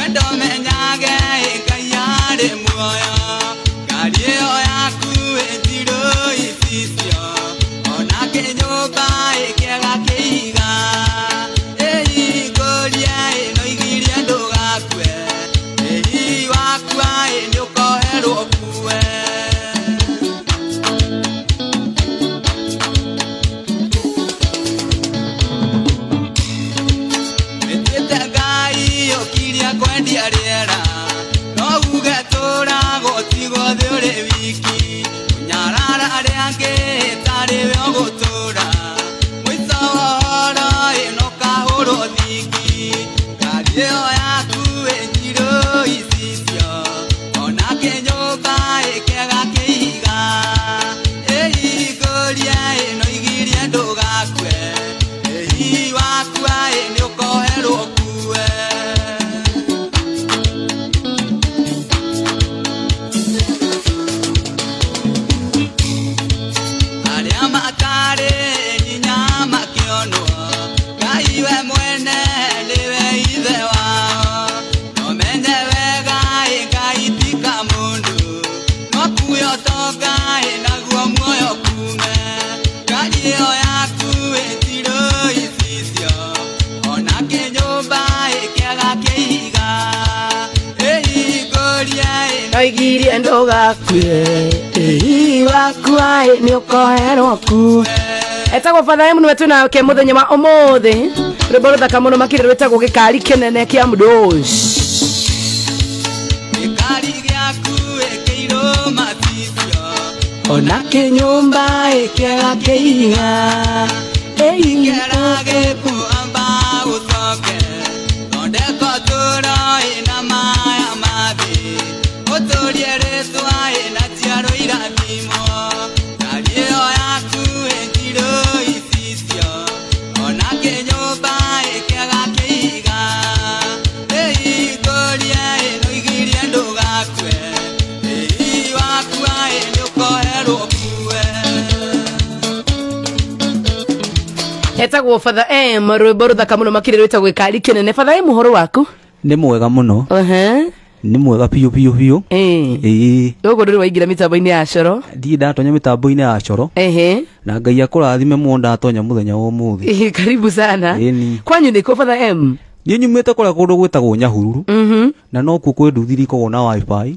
Oigiri ndoga kwe wakwai ni ukoherwo ku etagwo Father M wetu na ke muthenya wa umuthi rwimbo ruthaka muno makire rwetagwo gikari kinene kia mdosh gikari gyaku ekeiro matisio ona ke nyumba ekega keiga eigerage ku amba utoke onde kotura ina maya mathi otoriere twae na tiaro irathimo kario yaku entiro isisio ona ke nyumba ekega keiga eigoria eno igiria ndugakwe ei wakwa eno koherwo kuwe etagwo Father M rwimbo ruthaka muno makire rwetagwo gikari kinene. Father M horo waku ni mwega muno ni mwega piu piu piu yogo nduri waingira mitambo-ini ya coro ndi ndatonya mitambo-ini ya coro na Ngai akurathime mu ndatonya muthenya wa umuthi karibu sana kwanyu ni ko Father M ni nyumite kora kundu gwitagwo Nyahururu na no ku kwinduthiri ko na wifi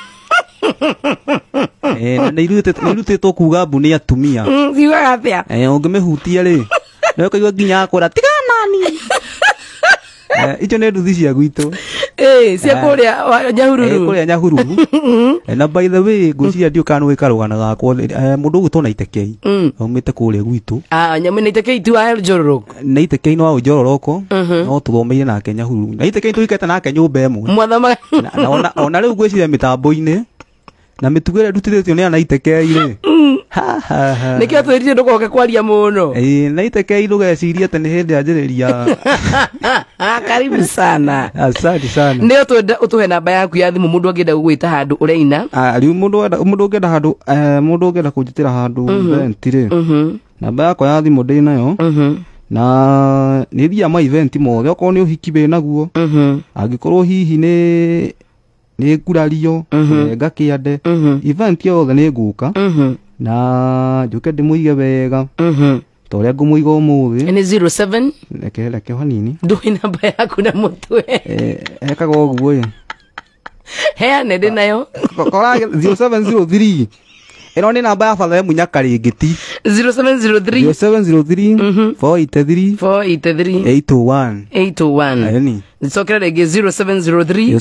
na nirutitwo kuga mbu ni atumia siwa atia ungimehutia ri no kaigwa nginya akora tiga nani icho ne nduthi cia gwitu cia kuria Nyahururu kuria Nyahururu na by the way ngucia ndio kanu ikarugana gakwo mundu gwitwo na Itekei umite kuria gwitu nyamu na Itekei tu wa Njororoko na Itekei no wa Njororoko no tuthomeire nake Nyahururu na Itekei tuikete nake nyumba emwe mwathama ona riu gwiciria mitambo-ini na mitugere ndutithitio ni ana Itekei ri nikio twirire ndugoke kwaria muno na Itekei ndugeciria ati ni hindi anjiriria karibu sana asante sana ndio twenda utuhe namba yaku ya thimu mundu angenda gugwita handu ureina riu mundu angenda handu mundu angenda kunjitira handu event ri namba yakwa ya thimu ndi nayo na ni thia ma event mothe okorwo ni uhiki be naguo angikorwo hihi ni ngurario ngakiande event yothe ni nguka na njuke ndimuige wega toria ngumuiga umuthi ni 07 leke hanini ndui namba yaku na mutwe ekaga uguo heane ndi nayo kora 0703 ino ni namba ya Father M Nyakaringiti 0703 483 821 ni sokera rege 0703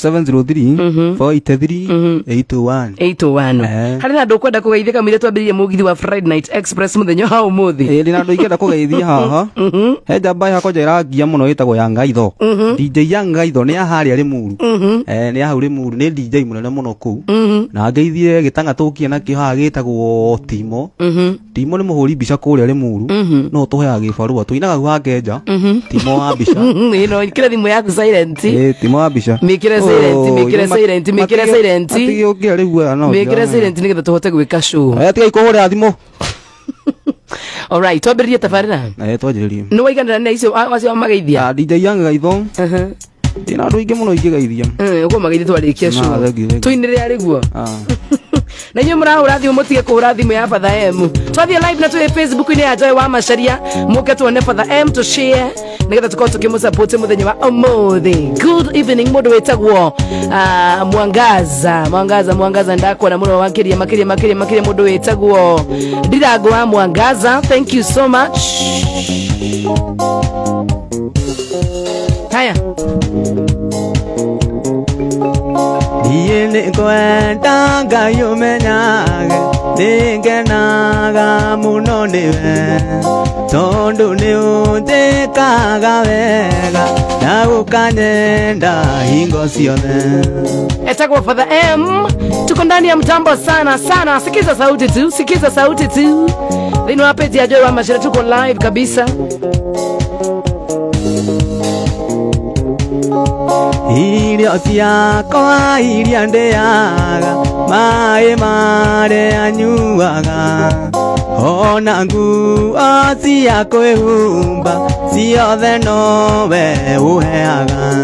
483 hari na ndukwenda kugeithika mwire twambiririe mugithi wa Friday Night Express muthenya ha umuthi ndi na ndu ikenda kugeithia haha he jamba ya kojera ngia muno itagwo ya Ngaitho DJ ya Ngaitho ni ahari ari muru ni ahuri muru ni DJ munene muno ku na ngeithie gitanga tukie na kiha gitagwo Timo Timo ni muhuri bica kuria ari muru no tuheaga gibarua tuinaga gwa Ngenja Timo wa bica ino kira thimu yaku silent Timo wa bica mikire silent ati ugia riu no mikire silent nigetha tuhote gwika show tiga ikuhurira thimu alright twambiririe tabarira twanjiririe ni waiganira na icio wacio mageithia DJ ya Ngaitho ndina andu aingi muno ingigeithia uko magithi twarikia Na, show thank you. tuinire ariguo na inyo murahura thimu mutige kuhura thimu ya Father M twathie live na tuwe Facebook ni ya Joy wa Macharia muke tuone Father M to share nigetha tukao tukimusupport muthenya wa umuthi. Good evening mundu wetagwo Mwangaza ndakona muno wakiria makiria mundu wetagwo Ndirango wa Mwangaza. Thank you so much. Haya Yene kwenda ngayumenyage ningenaga muno niwe tondu ni undikaga wega na gukanyenda hingo ciothe. Etagwo Father M, tuko ndani ya mtambo sana. Sikiza sauti tu. Thino wa page ya Joy wa Macharia tuko live kabisa. Irio ciakwa iria ndĩaga maĩ marĩa nyuaga ona nguo cia kwĩhumba ciothe nowe ũheaga.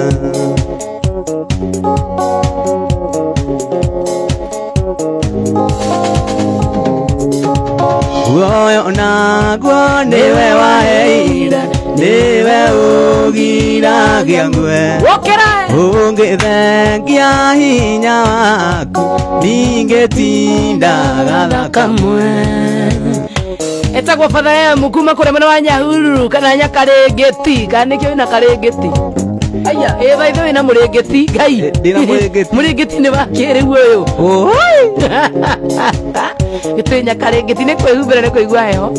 Guoyo naguo nĩwe waheire niwe ugiragia ngwe ungithengia hinya waku ningetindaga thakamwe. Etagwo Father M kuma kure mwena wa Nyahururu kana Nyakarengeti kana nikio ina Karengeti. Aya thaitho ina Murengeti ngai ndina Murengeti ni wakiriu uyu oi gite Nyakarengeti ni kwihumbira ni kuigua heho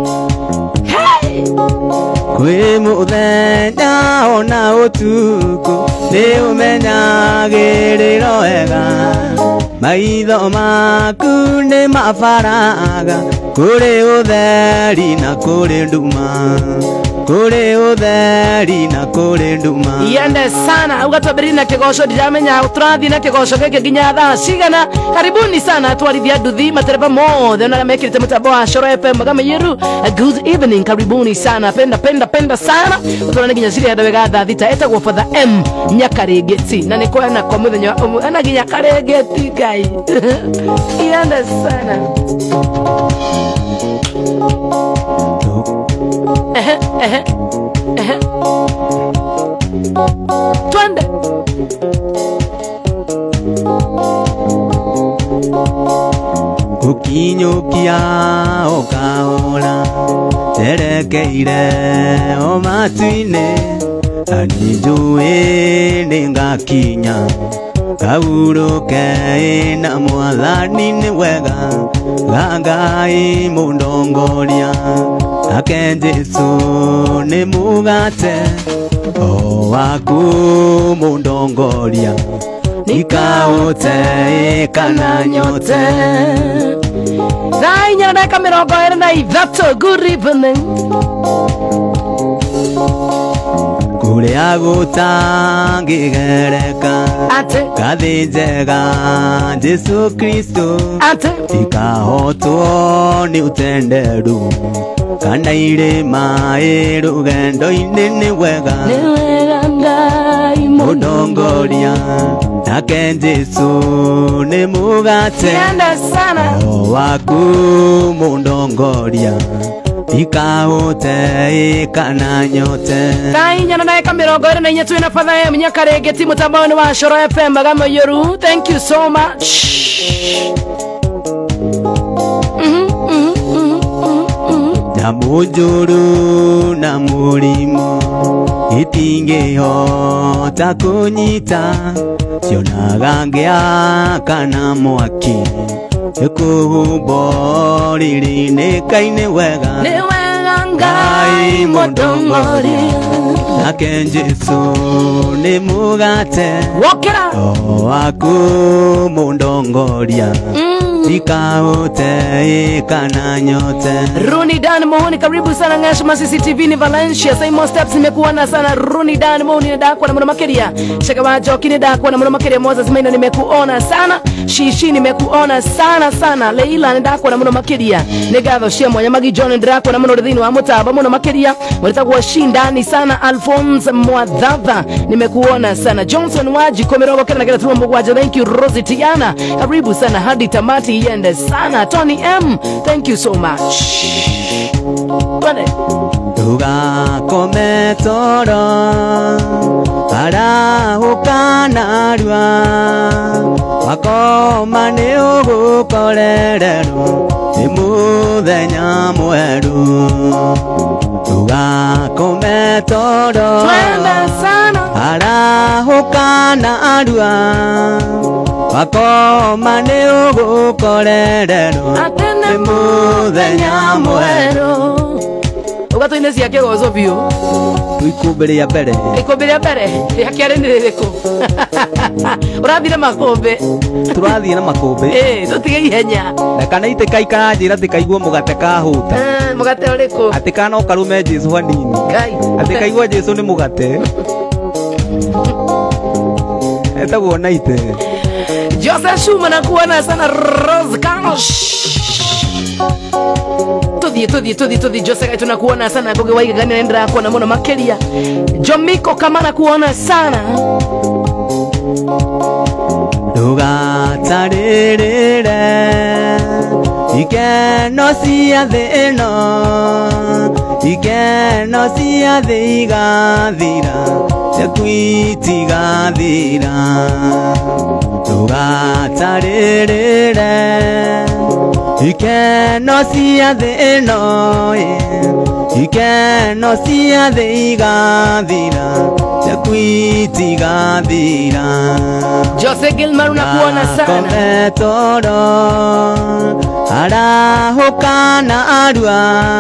kwi muthenya ona utuku ni umenyagiriro wega maitho maku ni mabaraga kuri utheri na kuri nduma Iende sana ugatwambiri na kigosho ndiramenya turathi na kigosho gike nginya thaa cigana. Karibuni sana twarithia nduthi matereba mothe ona mekirite mutambo wa Coro FM Magameyeru. Good evening, karibuni sana. Penda sana utona nginya ciri handa wega thaa thita. Etagwo Father M Nyakarengeti na ni kwa muthenya ana nginya Karengeti ngai iende sana. Twende ukinyukia ukaora terekeire o matu-inĩ anijui ningakinya kaburuke na mwathani ni wega gangai mundongoria ake Jesu ni mugate o waku mundongoria ikaute kana nyote. Rainya na kamirongo ĩrĩ na ithatũ. Good evening. Kuria gutangĩgereka ngathĩ njega Jesu Kristo ikahotwo nĩ ũtenderu kana irĩma rũgendo-inĩ nĩ wega Ngai mũndongoria nake Jesu nĩ mũgate o waku mũndongoria ikaute kana nyote. Kainya na eka mirongo ĩrĩ na inya twĩna Father M Nyakarengeti mũtambo-inĩ wa Coro FM Magameyeru. Thank you so much. Nyamũ njũru na mũrimũ itingĩhota kũnyita cionaga ngĩaka na mwaki ikuhumbo rĩrĩnĩkaine wega Ngai mũndongoria nake Jesu nĩ mũgate wokera o waku mũndongoria ikaote ikana nyote. Runi Dan Mohoni, karibu sana Ngashma CCTV ni Valencia. Simon Steps nimekuona sana. Runi Dan Mohoni ndakwa na makeria. Shaka Joki ndakwa na makeria. Moses Maina nimekuona sana. Shishi nimekuona sana sana. Leila ndakwa na makeria. Negatho cia mwanya Magi John ndakwa na muridhini wa Mutaba muno makeria. Muritakuwa shindani sana. Alphonse Mwadhadha nimekuona sana. Johnson Waji komerogo kana kila tumo mugwaje. Thank you Rosie Tiana. Karibu sana hadi tamati iende sana. Tony M, thank you so much. Bane Tuga kome toro Ara ukanarua Wakoma ni ugukorerero Ni muthenya mweru Tuga kome toro twende sana. Ara ukanarua Wakoma ni ugukorerero Ni muthenya mweru. Ugato inesi yake gozo bio. Tuikumbĩria mbere. Ikumbĩria mbere. Yakiare ni ririko. Urathire makombe. Tũrathiĩ na makũmbĩ. Tutige ihenya. Na kana itĩka ikaranjĩra atĩ kaigua mũgate kahuta. Mũgate ũrĩkũ? Atĩ kana ũkarume Jesũ hanini. Ngai. Atĩ kaigua Jesũ nĩ mũgate. Etagwo naite. Jose Shuma nakuona sana. Rose Carlos. Tudhi Jose Gai tunakuona sana. Goge Waiga gani naendera kuona muno makeria. Jomiko kama nakuona sana. Ndũgatarĩrĩre ikeno cia thĩ ĩno, ikeno cia thĩ igathira, ciaku itigathira. Ndũgatarĩrĩre ikeno cia thĩ ĩno, ikeno cia thĩ igathira, ciaku itigathira. Jose Gilmar unakuona sana. Kome toro arahuka na arua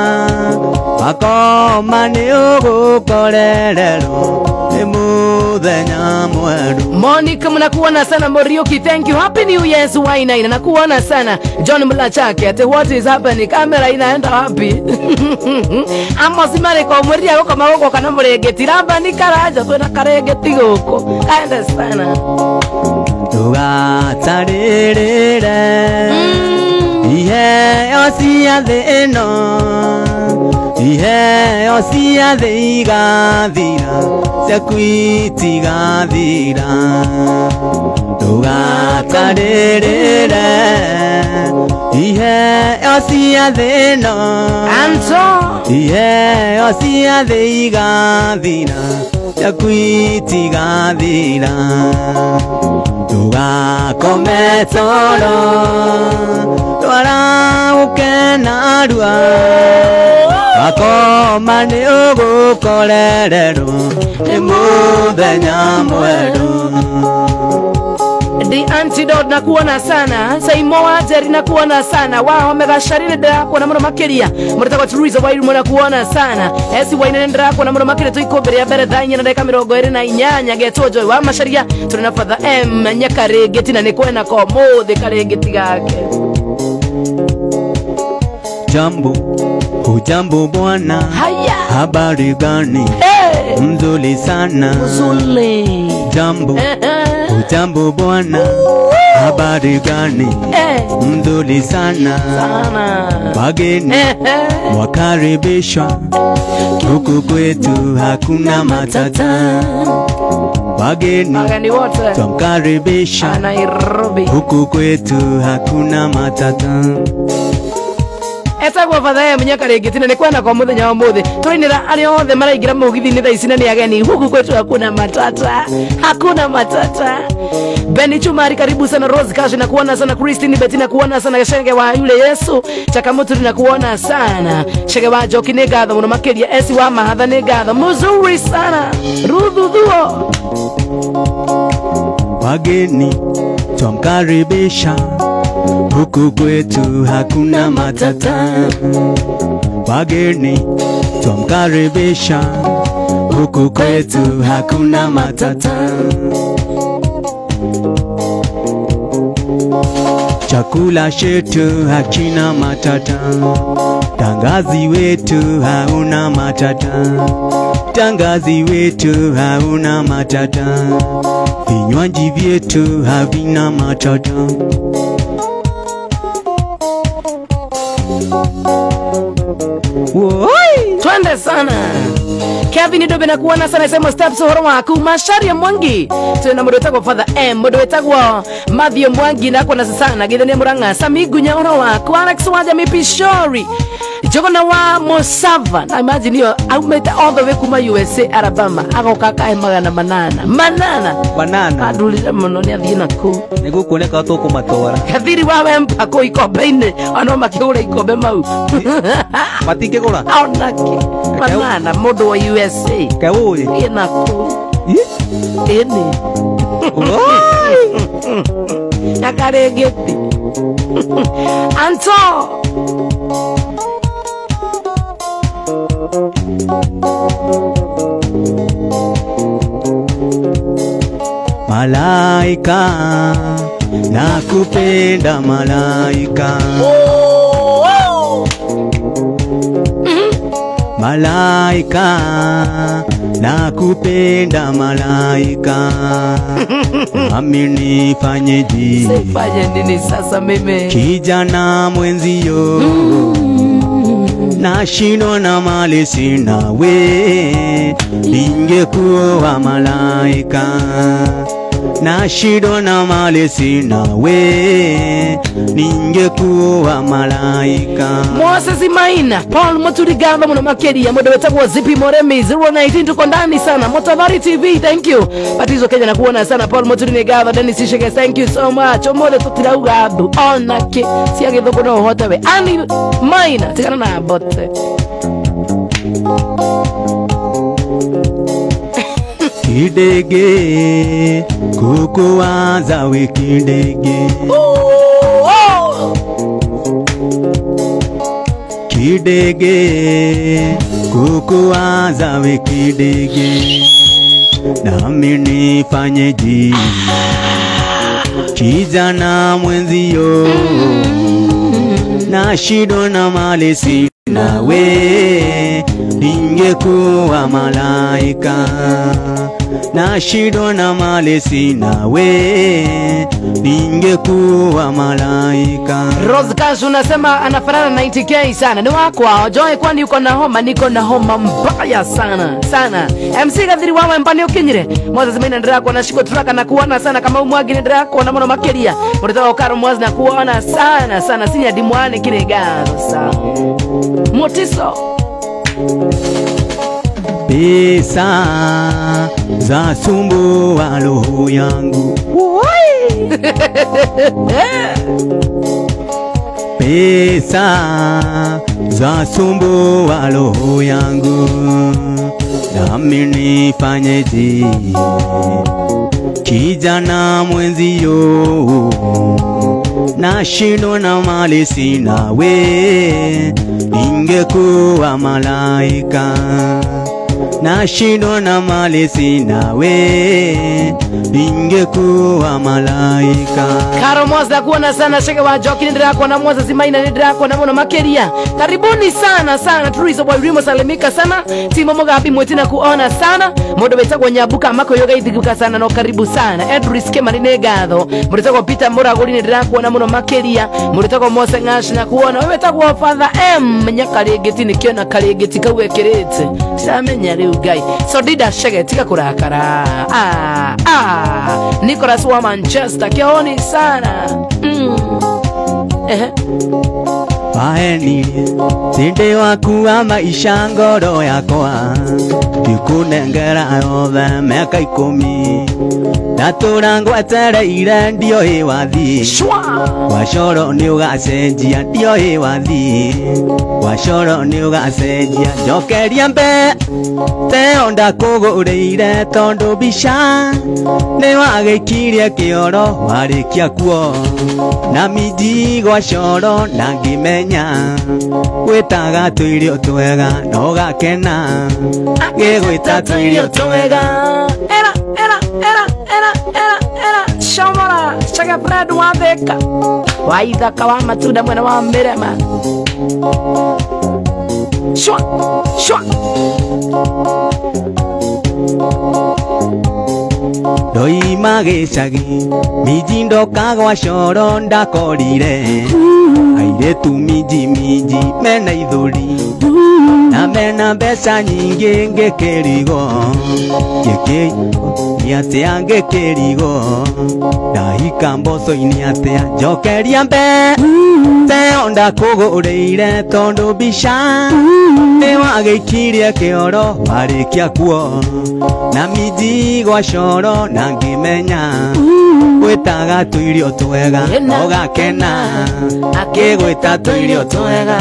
Wakoma ni ugukorerero Ni muthenya mweru. Monica mnakuona sana. Morioki, thank you. Happy New Year Waina nakuona sana. John Mlachake ate what is happening? Kamera inaenda wapi? Amos Mareko muria goko magoko kana muregeti ramba ni karaja twena karegeti goko. Kaenda sana. Ndũgatarĩrĩre iheo cia thĩ ĩno, iheo cia thĩ igathira, ciaku itigathira. Ndũgatarĩrĩre iheo cia thĩ ĩno, iheo cia thĩ igathira, ciaku itigathira. Ndũgakome toro twara ũkenarua, Wakoma nĩ ũgũkorererwo nĩ mũthenya mweru. The Antidote nakuona sana. Saimo Wajeri nakuona sana. Wa Omega Sharine ndakuona muno makeria. Muritaga Teresa Wairu nakuona sana. Esi Waina ndakuona muno makeria tuikombere ya bere thanya na dakika 28 getwo Joy wa Masharia. Tuna Father M Nyakarengeti na nikwena ko mothe karengeti gake. Jambo, hujambo bwana. Haya. Habari gani? Hey. Mzuri sana. Mzuri. Jambo, hujambo bwana. Habari gani? Mzuri sana. Wageni wakaribishwa, huku kwetu hakuna matata. Wageni twamkaribisha, Nairobi, huku kwetu hakuna matata. Etagwo Father M Nyakarengeti na nikwena kwa muthenya wa muthe tuinira ari othe maraingira mugithi-ini thaa ici na ni ageni huku kwetu hakuna matata, hakuna matata. Beni Chumari karibu sana. Rose Cash na kuona sana. Christine Betty na kuona sana. Shenge wa yule Yesu Chakamutu na kuona sana. Shenge wa Joki ni gatho muno makeria. Esi wa Mahatha ni gatho muzuri sana. Rudhudhuo wageni twamkaribisha, huku kwetu hakuna matata. Wageni twamkaribisha, huku kwetu hakuna matata. chakula chetu hakina matata, tangazi wetu hauna matata, tangazi wetu hauna matata, vinywaji vyetu havina matata. Woi, twende sana. Kevin Dobe na kuona sana sema steps horo waku Masharia Mwangi. Tuna mudo tagwa Father M, mudo tagwa Matthew Mwangi na kuona sana githene Muranga Sami Gunya horo waku Alex Waja Mipishori. Jogona wa Mosava. Na imagine yo aumete all the way kuma USA Alabama. Ako kaka magana manana. Adulire muno ni athina ku. Nigukuoneka to kumatora. Kathiri wawe mpako ikobe-ini ono makigura ikobe mau. Matingigura. Onake. Manana mundu wa USA. Kaui. Ina ku. Ini. Yakarengeti. Anto. Malaika, nakupenda malaika. Malaika, nakupenda malaika. Mami nifanyeje? Sifanye nini sasa mimi? Kijana mwenzio, nashindwa na mali sina we, ningekuwa malaika. Nashindwa na mali sina we, ningekuwa malaika. Moses Maina, Paul Moturigamba muno makeria, mudo wetagwa Zipi Moremi 019 tuko ndani sana. Motavari TV, thank you. Batizo Kenya na kuona sana Paul Moturigamba, Dennis Shege, thank you so much. Omole tutira ugadu, onake, siage thoko no hotewe. Ani Maina, tikana na bote. Kidege, kukuwaza we kidege. Kidege, kukuwaza we kidege. Nami nifanyeje? Kijana mwenzio, nashindwa na mali sina we, ningekuwa malaika. Nashindwa na mali sina we, ningekuwa malaika. Rose Kashu unasema anafanana na 90K sana. Ni wako wao. Joy kwani uko na homa? Niko na homa mbaya sana. Sana. MC Gathiri wawe mbani ukinyire. Moses Maina ndira kwa na shiko traka na kuona sana kama umwagi ndira kwa na mono makeria. Muritawa ukaro mwazi na kuona sana sana. Sinya dimwane kine garo sana. Motiso. Pesa za sumbua roho yangu. Pesa za sumbua roho yangu. Nami nifanyeje? Kijana mwenzio, nashindwa na mali sina we, ningekuwa malaika. Nashindwa na mali sina we, ningekuwa malaika. Karo Mwaza kuona sana sheke wa Joki ndira kwa na Mwaza Zimaina ndira kwa na mono makeria. Karibuni sana sana Teresa boy Rimo salimika sana. Timo Mugabi mwetina kuona sana. Modo betagwa Nyabuka mako yoga idhiguka sana no karibu sana. Edris Kemarine Gadho. Mwetakwa Peter Muraguri ndira kwa na mono makeria. Mwetakwa Mose Ngash na kuona. Mwetakwa Father M nyakaregeti nikiona karegeti kawekerete. Samenya leo guy. So dida shege tika kurakara. Nicholas wa Manchester kioni sana. Paeni sinde waku wa maisha ngoro yakwa, ikunengera yothe miaka 10. Ndatura ngwetereire ndioĩ wathi, wacoro nĩ ũgacenjia ndioĩ wathi, wacoro nĩ ũgacenjia njokeria mbe teo ndakũgũrĩire tondũ mbica nĩ wagĩkirie kĩoro warĩkia kuo na miji gwa coro na ngĩmenya gwĩtaga tũirio twega no gakena gĩgwĩta tũirio twega. Era Shamara Chega Fred Wandeka wa ithaka wa matunda mwena wa Mirema shwa shwa Doima gĩcagi miji ndoka gwa coro ndakorire airetu miji mena ithuri na mena mbeca nyingĩ ngĩkĩrigo gĩkĩatia ngĩkĩrigo ndahika mboco-inĩ atia njokeria mbe teo ndakũgũrĩire tondũ mbica nĩ wagĩikirie kĩoro warĩkia kuo na miji gwa coro na ngĩmenya gwĩtaga tũirio twega ũgakena akĩgwĩta tũirio twega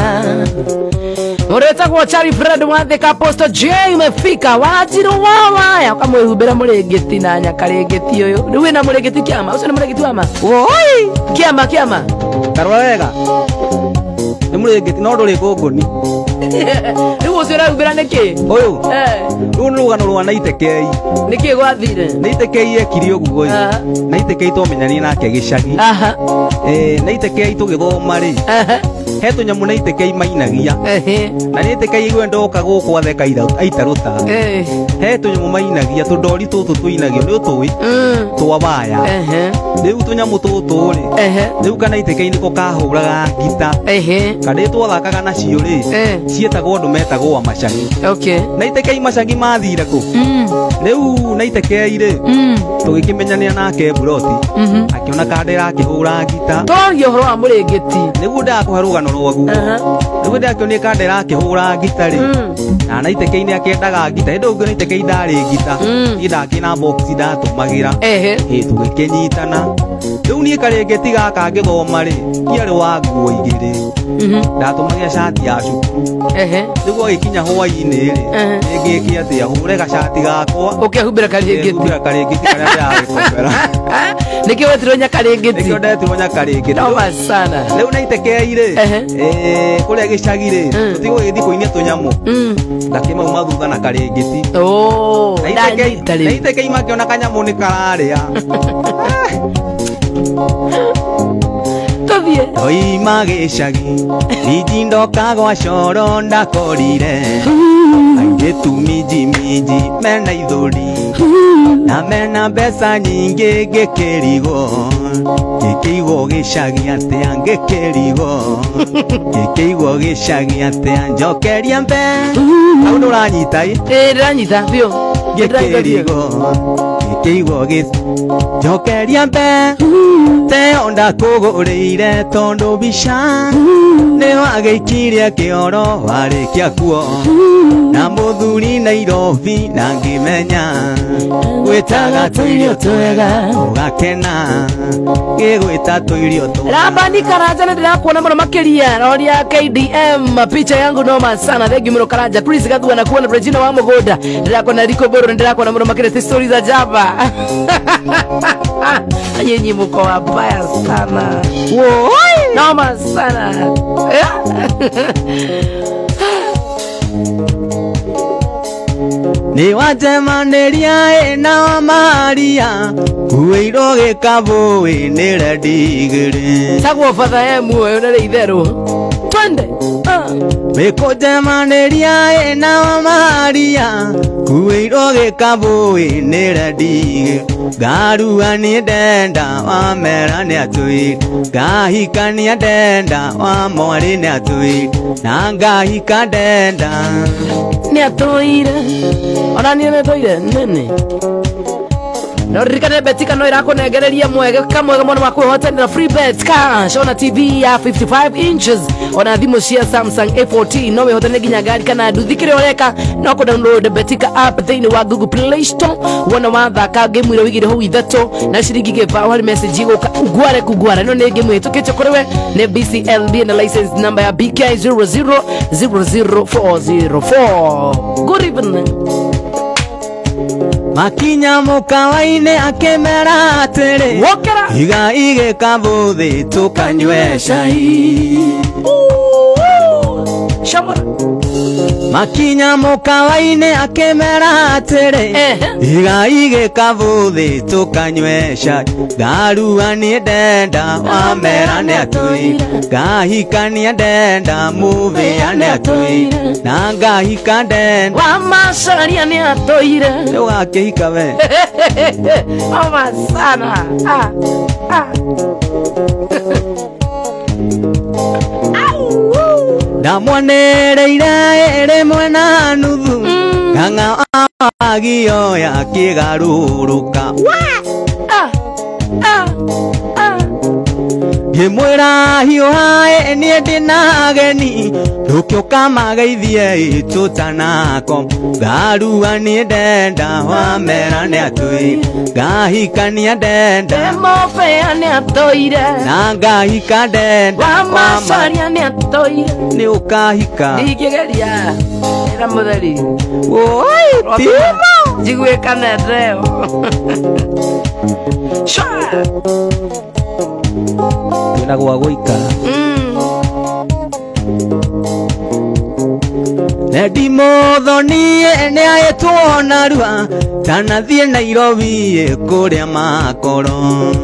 Mureta kwa Chari Fred Wandeka Apostle J mefika wajiro wawaya ukamwihubira murengeti na nyakarengeti uyu riwe na murengeti kiama ucio ni murengeti wama oi kiama karwa wega ni murengeti no nduri ngũngũni riwe ucio urahubira niki uyu riu ni rugano rwa Naitekei niki gwathire Naitekei ekire ũguo Naitekei tũmenyanie nake gĩcagi Naitekei tũgĩthoma ri he tũnyamũ Naitekei mainagia na Naitekei igwe ndoka gũkũ atheka aitaruta he tũnyamũ mainagia tũndori tũtũ tũinagio nĩ ũtũĩ twabaya rĩu tũnyamũ tũtũ rĩ rĩu kana Naitekei nĩko kahũraga ngita kana twathakaga nacio rĩ cietagwo andũ metagwo amacagi Naitekei macagi mathire kũ rĩu Naitekei rĩ tũgĩkĩmenyania nake Buroti akĩona kande rakĩhũra ngita twaria ũhoro wa mũrengeti nĩguo ndakũhe rũgano rwaguo rĩu ndakĩonire kande rakĩhũra ngita rĩ na Naitekei nĩ akĩendaga ngita hĩndĩ ũngĩ Naitekei ndarĩ ngita niĩ ndakĩna box ndatũmagĩra tũgĩkĩnyitana rĩu niĩ karengeti gaka ngĩthoma rĩ ndiarĩ wa nguo igĩrĩ ndatũmagĩra cati ya cukuru nĩguo gĩkinya hwainĩ rĩ ngĩkie atĩa hũre gacati gakwa ũkĩhumbĩra karengeti karĩa ndĩragĩkombera nĩkĩo wetirwo nyakarengeti nĩkĩo ndetirwo nyakarengeti noma sana rĩu Naitekei rĩ kũrĩa gĩcagi rĩ tũtigũgĩthiĩ kũinia tũnyamũ ndakĩmauma thutha na karengeti Naitekei makĩona kanyamũ nĩ kararĩa Doima gĩcagi miji ndoka gwa coro ndakorire airĩtu miji mena ithuri na mena mbeca nyingĩ ngĩkĩrigo gĩcagi atĩa ngĩkĩrigo gĩcagi atĩa njokeria mbe hau nĩũranyita ndĩranyita biũ ngĩkĩrigo njokeria mbe teo ndakũgũrĩire tondũ mbica nĩ wagĩikirie kĩoro warĩkia kuo na mũthuri Nairobi na ngĩmenya gwĩtaga tũirio twega ũgakena gĩgwĩta tũirio twega Rabani Karanja nĩndĩrakuona mũno makĩria roria KDM picha yangu noma sana thengi mũno Karanja Chris Gathua na kuona Regina wa Mũgũnda ndĩrakuona Rico Boro nĩndĩrakuona mũno makĩria stories za Java yenyi mko wabaya sana woi noma sana nĩ wanjemanĩria na wa Maria uĩirwo gĩkabũ nĩ rendigĩrĩ sagwo fatha muoyo nĩ itherũ twende wĩkũnjemanĩria na wa Maria uĩirwo gĩkabũ nĩ rendigĩrĩ ngarua nĩ ndenda wamera nĩ atũire ngahika nĩ ndenda wa mwarĩ nĩ atũire na ngahika ndenda nĩ atũire ona niĩ nĩ atũire nene no ririkane betika no irakunegereria mwega kamwega mũno wa kwĩhotanĩra free bet cash ona TV ya 55 inches ona thimũ cia Samsung A14 no wĩhotanĩre nginya ngari kana nduthi kĩrĩa ũreka no kũdownload betika app thĩinĩ wa Google Play Store wona wathaka game ĩrĩa wĩigire hau ithatũ na ciringi gĩba wari message igũka kugware no nĩ game ĩtũkĩte kũrĩ we nĩ BCLB na license number ya BK 0000404 good evening makinya mũkawa-inĩ akĩmera atĩrĩ iga igĩkabũ thĩ tũkanyue cai makinya mukawaine akemera atere igaige kavuthi tukanywesha garua ni ndenda wamera ni atui ngahika ni ndenda muvia ni atui na ngahika ndenda wamacaria ni atoire ugakihika we oma sana ndamwonereire ere mwena nuthu ng'ang'a agioya kigaruruka ngimwira hiuhae nie ndina ageni ndukiuka mageithie tutanako ngarua ni ndenda wamera ni atui ngahika ni ndenda mopea ni atoire na ngahika ndenda wamacaria ni atoire ni ukahika ndikigeria ira mutheri oi timo njiguikane reo wina gwa guikara ndimothonie nĩ ahĩtwo narua tanathiĩ Nairobi kũrĩa makoro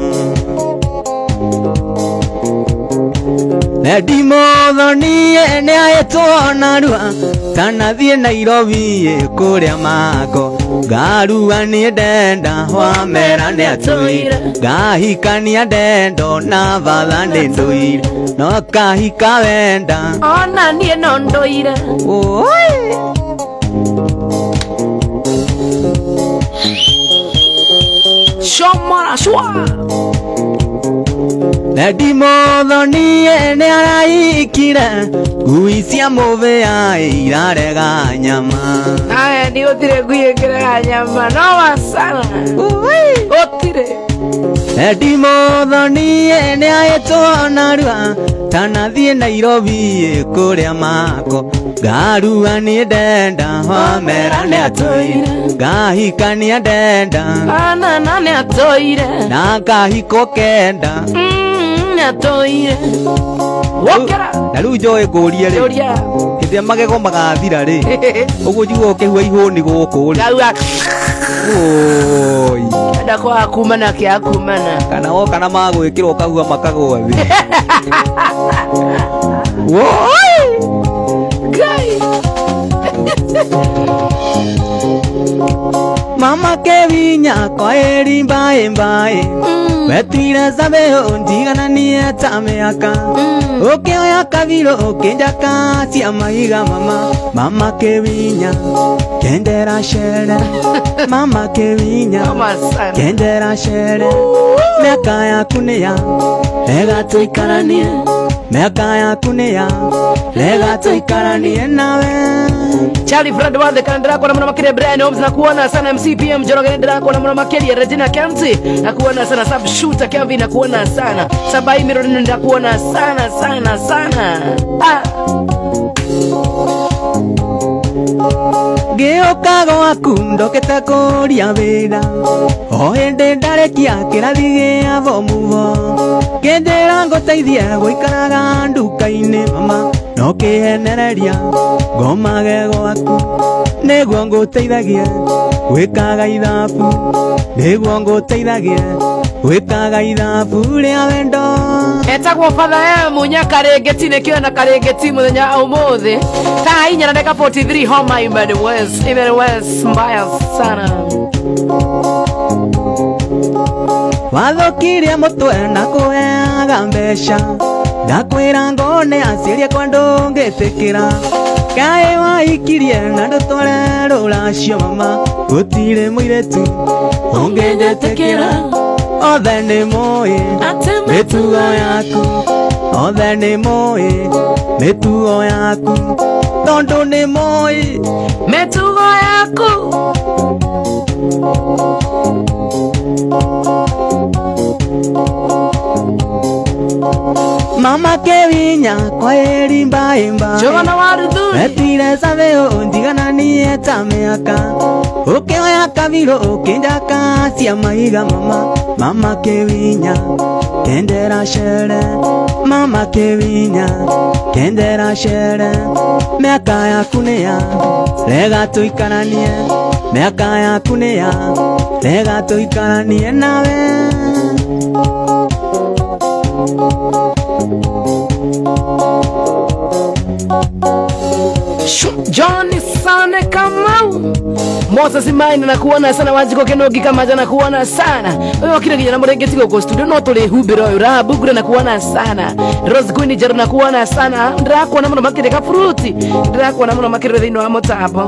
ndimothonie nĩ ahĩtwo narua tanathiĩ Nairobi kũrĩa mako ngarua nĩ ndenda wamera nĩ atũire ngahikania ndendo na vatha nĩ ndũire no kahika wenda ona niĩ no ndũire shomora shwa ndimothonie nĩ araikire ngui cia mũthĩa irarega nyama aya nĩ ũtire ngui ĩngĩrega nyama no wasana ũtire ndimothonie nĩ ahĩtwo narua tanathiĩ Nairobi kũrĩa mako ngarua nĩ ndenda wamera nĩ atũire ngahika nĩ ndenda anana nĩ atũire na ngahiko kenda nĩ atũire wokera na rĩu njoĩ ngũrie rĩ ũria hĩndĩ ĩrĩa magego magathira rĩ ũguo njiguo ũkĩhua ihũni gũkũ rĩ gaua oi enda kwa kumana kĩa kumana kana woka na magwĩkĩrwo kahua makagwa thĩ woi Gai. mama kevinya kwa eri mbae mbae wetwire sabeo ndigananie ta mĩaka ũkĩoya kaviro ũkĩnjaka cia mahiga mama kevinya kendera cere mama kevinya kendera cere mĩaka yaku nĩ ya wega tũikaranie mĩaka yaku nĩ ya wega tũikaranie nawe Charlie Fred Wande kana ndĩrakũona mũno makĩria Brian Holmes na kuona sana MCPM Njoroge ndĩrakũona mũno makĩria Regina Kemsi na kuona sana Sub Shooter Kevin na kuona sana Sabai Miro ndakuona sana ngĩũka gwaku ndokĩte kũria wĩra o hĩndĩ ndarekia kĩrathi gĩa thomuo kĩnjĩra ngũteithie gũikaraga nduka-inĩ mama no kĩhenereria ngomage gwaku nĩguo ngũteithagie gwĩkaga ithabu nĩguo ngũteithagie gwĩkaga ithabu rĩa wendo etagwo Father Munya Karengeti nĩkĩo na Karengeti mũthenya ũmũthĩ thaa 4 na dakika 43 homa Emmanuel West mbaya sana wathukirie mũtwe na kũheaga mbeca ndakwĩra ngone aciarie kwa ndũngĩtĩkĩra kaĩ wahikirie na ndũtware rũracio mama gũtirĩ mũirĩtu ũngĩnjĩtĩkĩra othe nĩ mũĩ mĩtugo yaku othe nĩ mũĩ mĩtugo yaku tondũ nĩ mũĩ mĩtugo yaku mama kevinya kwa eri mbae mbae Jogana warudhuri etwire sabeo ndigananie ta mĩaka ũkĩoya kaviro ũkĩnjaka cia mahiga mama kevinya kendera cere mama kevinya kendera cere miaka yaku nĩ ya rega tũikaranie miaka yaku nĩ ya rega tũikaranie nawe John Sane Kamau Moses Maina na kuona sana Wanjiko Kenogi kama jana kuona sana wewe wakina kijana mrengeti kwa studio no tole hubiro rabu gure na kuona sana Rose Queen jara na kuona sana ndra kuona mno makire ka fruity ndra kuona mno makire thino wa motabo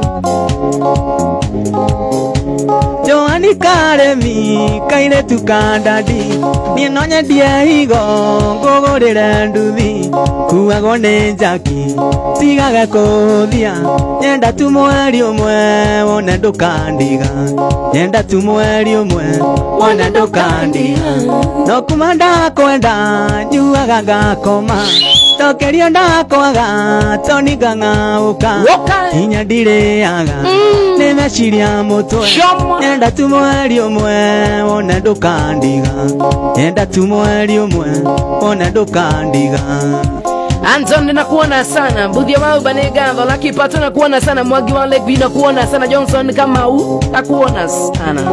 Joani Karemi kaire tukandadi ni nonye die higo ngogorera nduthi kuago ne jaki tigaga kothia nyenda tu mweri umwe wona ndukandiga nyenda tu mweri umwe wona ndukandiga no kumanda kwenda nyuaga ngakoma tokerio ndakwaga toniga ngauka inya ndireaga nimeciria mutwe nyenda tu mweri umwe wona ndukandiga nyenda tu mweri umwe wona ndukandiga Anton na kuona sana Mbuthia wao Banegamba Lucky Pato na kuona sana Mwagi wa Legbi na kuona sana Johnson Kamau na kuona sana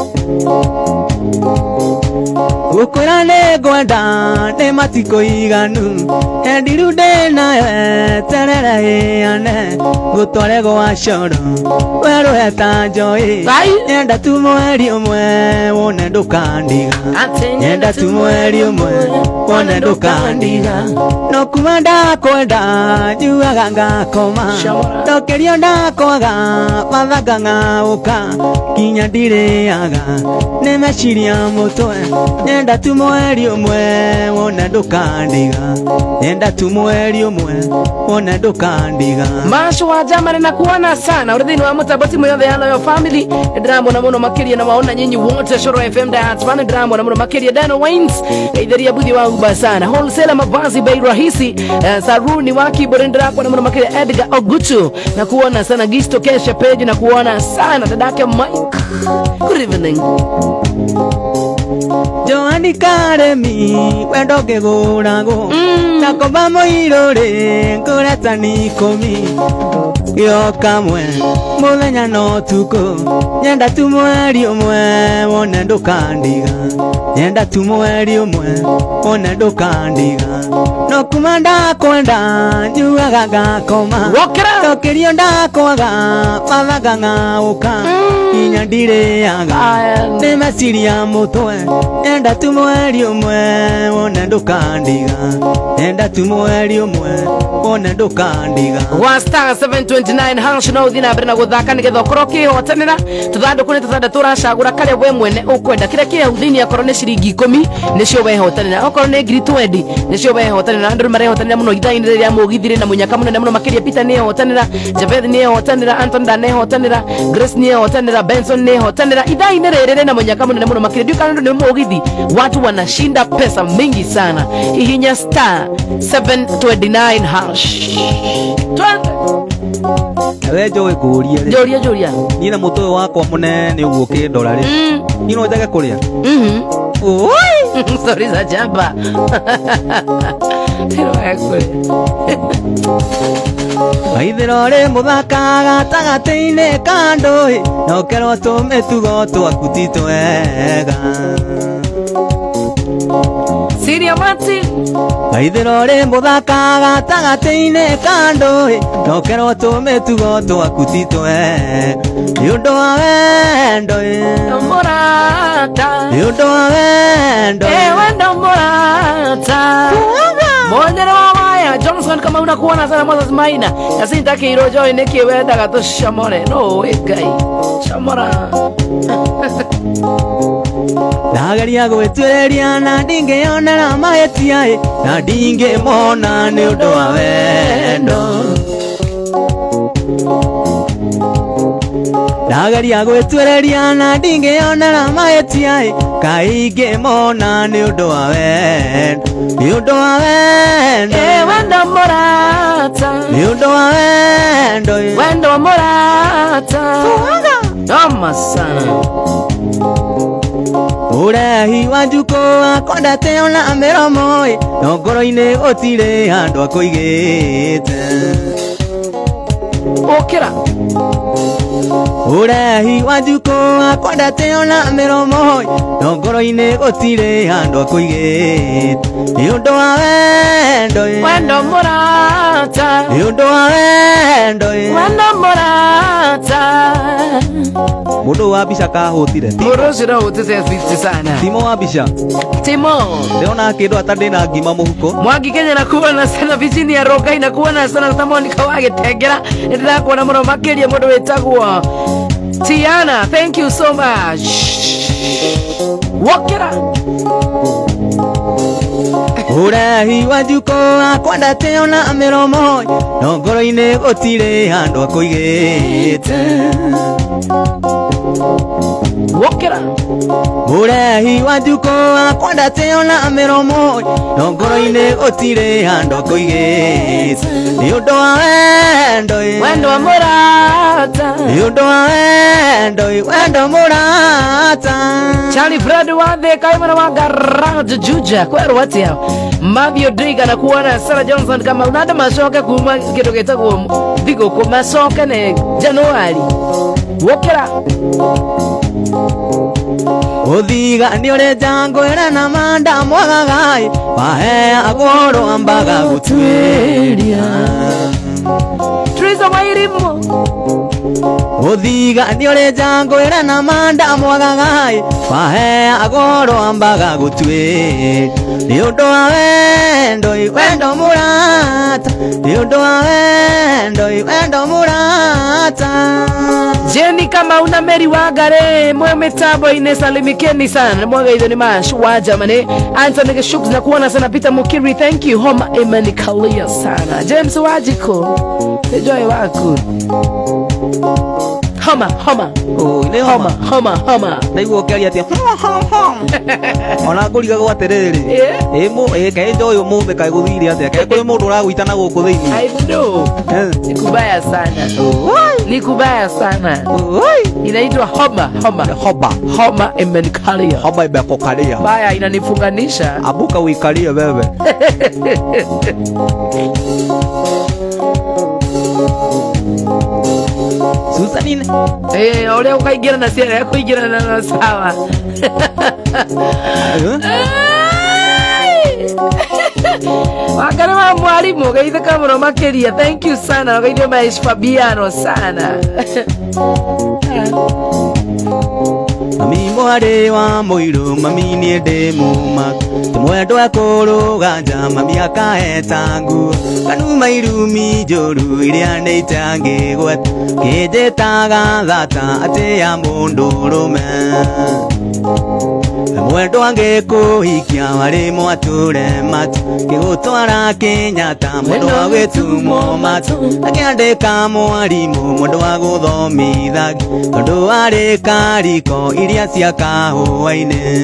Ukura negwenda ne matiko iganu endirude na terere ane gutore gwa coro wero eta joy nyenda tu mweri umwe wona ndukandiga nyenda tu mweri umwe wona ndukandiga no kumanda kwenda nyuaga ngakoma tokerio ndakwaga mathaga ngauka kinya ndireaga nimeciria mutwe nyenda tu mweri umwe wona ndukandiga nyenda tu mweri umwe wona ndukandiga Masho wa Jamani na kuona sana uridhini wa mutaboti mwothe ya Loyal Family drama na muno makiria na waona nyinyi wote Shoro FM Dance Fan drama na muno makiria Dano Waynes idharia budhi wa uba sana wholesale mavazi bei rahisi saruni waki borendra kwa na muno makiria Edgar Ogutu na kuona sana Gisto Kesha Page na kuona sana dadake Mike. Good evening Joani Karemi wendo ngegurago nakomba moirore ngureta nikomi yo kamwe muthenya no tuko nyenda tu mweri umwe wona ndukandiga nyenda tu mweri umwe wona ndukandiga no kumanda kwenda nyuaga ngakoma tokerio ndakwaga mathaga ngauka inya ndireaga nimeciria mutwe nyenda tu mweri umwe wona ndukandiga nyenda tu mweri umwe wona ndukandiga wa star 729 hash no thina mbere na guthaka nigetha ukorwo kihotanira tuthanduku ni tuthandatu uracagura karia we mwene ukwenda kiria kia uthini akorwo ni ciringi 10 nicio wehotanira okorwo ni ngiri 20 nicio wehotanira andu marehotanira muno ithaini riria mugithire na munyaka munene muno makiria Peter ni ehotanira Javed ni ehotanira Anton Dan ehotanira Grace ni ehotanira Benson ni ehotanira ithaini riri na munyaka munene muno makiria dukano ni mugithi watu wanashinda pesa mingi sana ihinya star 729 hash we jowe kuria Joria ni na muto wakwa munene uguo kindora ri ni no njage kuria oi sorry za jamba tiro ekwe aithiro ri muthakaga tagateine kandoi no kero tumetugo twakuti twega Siria Mati aithiro ri muthakaga tagateine kandoi no kero tumetugo twakuti twega yundo wa wendo Morata yundo wa wendo wendo Morata Mondero waya Johnson kama unakuona sana Moses Maina yasintake irojo ineke wenda gato shamore no ekai shamora Ndageria gwĩtuĩrĩria na ndingĩonera mahĩtia na ndingĩmona nĩ ũndũ wa wendo Ndageria gwĩtuĩrĩria na ndingĩonera mahĩtia kaingĩmona nĩ ũndũ wa wendo nĩ ũndũ wa wendo wendo Morata nĩ ũndũ wa wendo Morata Toma sana Urehi wa njuko akondete ona mĩromo no ngoro-inĩ gũtirĩ handũ akũigĩte okera Urehi wajuko akwendete ona miromo no ngoro-ini gutire handu akuigite ni undu wa wendo wendo murata ni undu wa wendo wendo murata mundu wa bica kahutire mundu ucio no utite 50 sana Timo wa bica Timo ndiona kindu atari na ngima muhuko Mwangi Kenya na kuona sana Virginia Rogai na kuona sana Tamonica wagitengera ndirakuona muno makiria mundu wetagwo Tiana, thank you so much. Walk it out. Urehi wajuko akwendete ona miromo no ngoro-ini gutire handu akuigite Walk it out. Urehi wajuko akwendete ona miromo no ngoro-ini gutire handu akuigite ni undu wa wendo wendo wa murata ni undu wa wendo wendo murata Charlie Fred wa Thika imana wa Garage Juja kweru watia Mavio Driga na kuona Sarah Johnson kama unada masoka kuma kitu gitagwo thigo ko masoka ne January Walk it out. Uthiga ni uri njangwira na manda mwagagai wahe agoro ambaga gutwiria Teresa Wairimo Uthiga ni uri njangwira na manda mwagagai wahe agoro ambaga gutwiria ni undu wa wendo wendo murata ni undu wa wendo wendo murata Jenny kama una Mary Wagare mwe mitambo inesalimikeni sana mwaga hizo ni mashu wa jamani Anthony Geshuks na kuona sana Peter Mukiri thank you Homa Emanikalia sana James Wajiko Joy wako Homa oh ile Homa naiguo keria atia ona nguriga gwaterere imo kae njoyo muthe kae guthire atia kae kuri mundu uragwitana guku thiini I know nikubaya sana ni kubaya sana inaitwa Homa Emanikalia homa imekokalia baya inanifunganisha abuka uikalie wewe Susanine ole ukaingira na siara yako ingira na sawa Wakana wa mwalimu gaitha kamuro makeria thank you sana gaitha Maish Fabiano sana Mami mwari wa muiru mami ni ndi muma tumwendwa kuruganja mami akaheta nguo kanuma irumi njoru iria ni itangigwa kinjitaga thata ati ya mundu rume mwendo angikuhikia wari mwature matu kigutwara Kenyatta mundu wa gwitumwo matu akiandika mwarimu mundu wa guthomithagia tondu wari kariko iria cia kahua-ini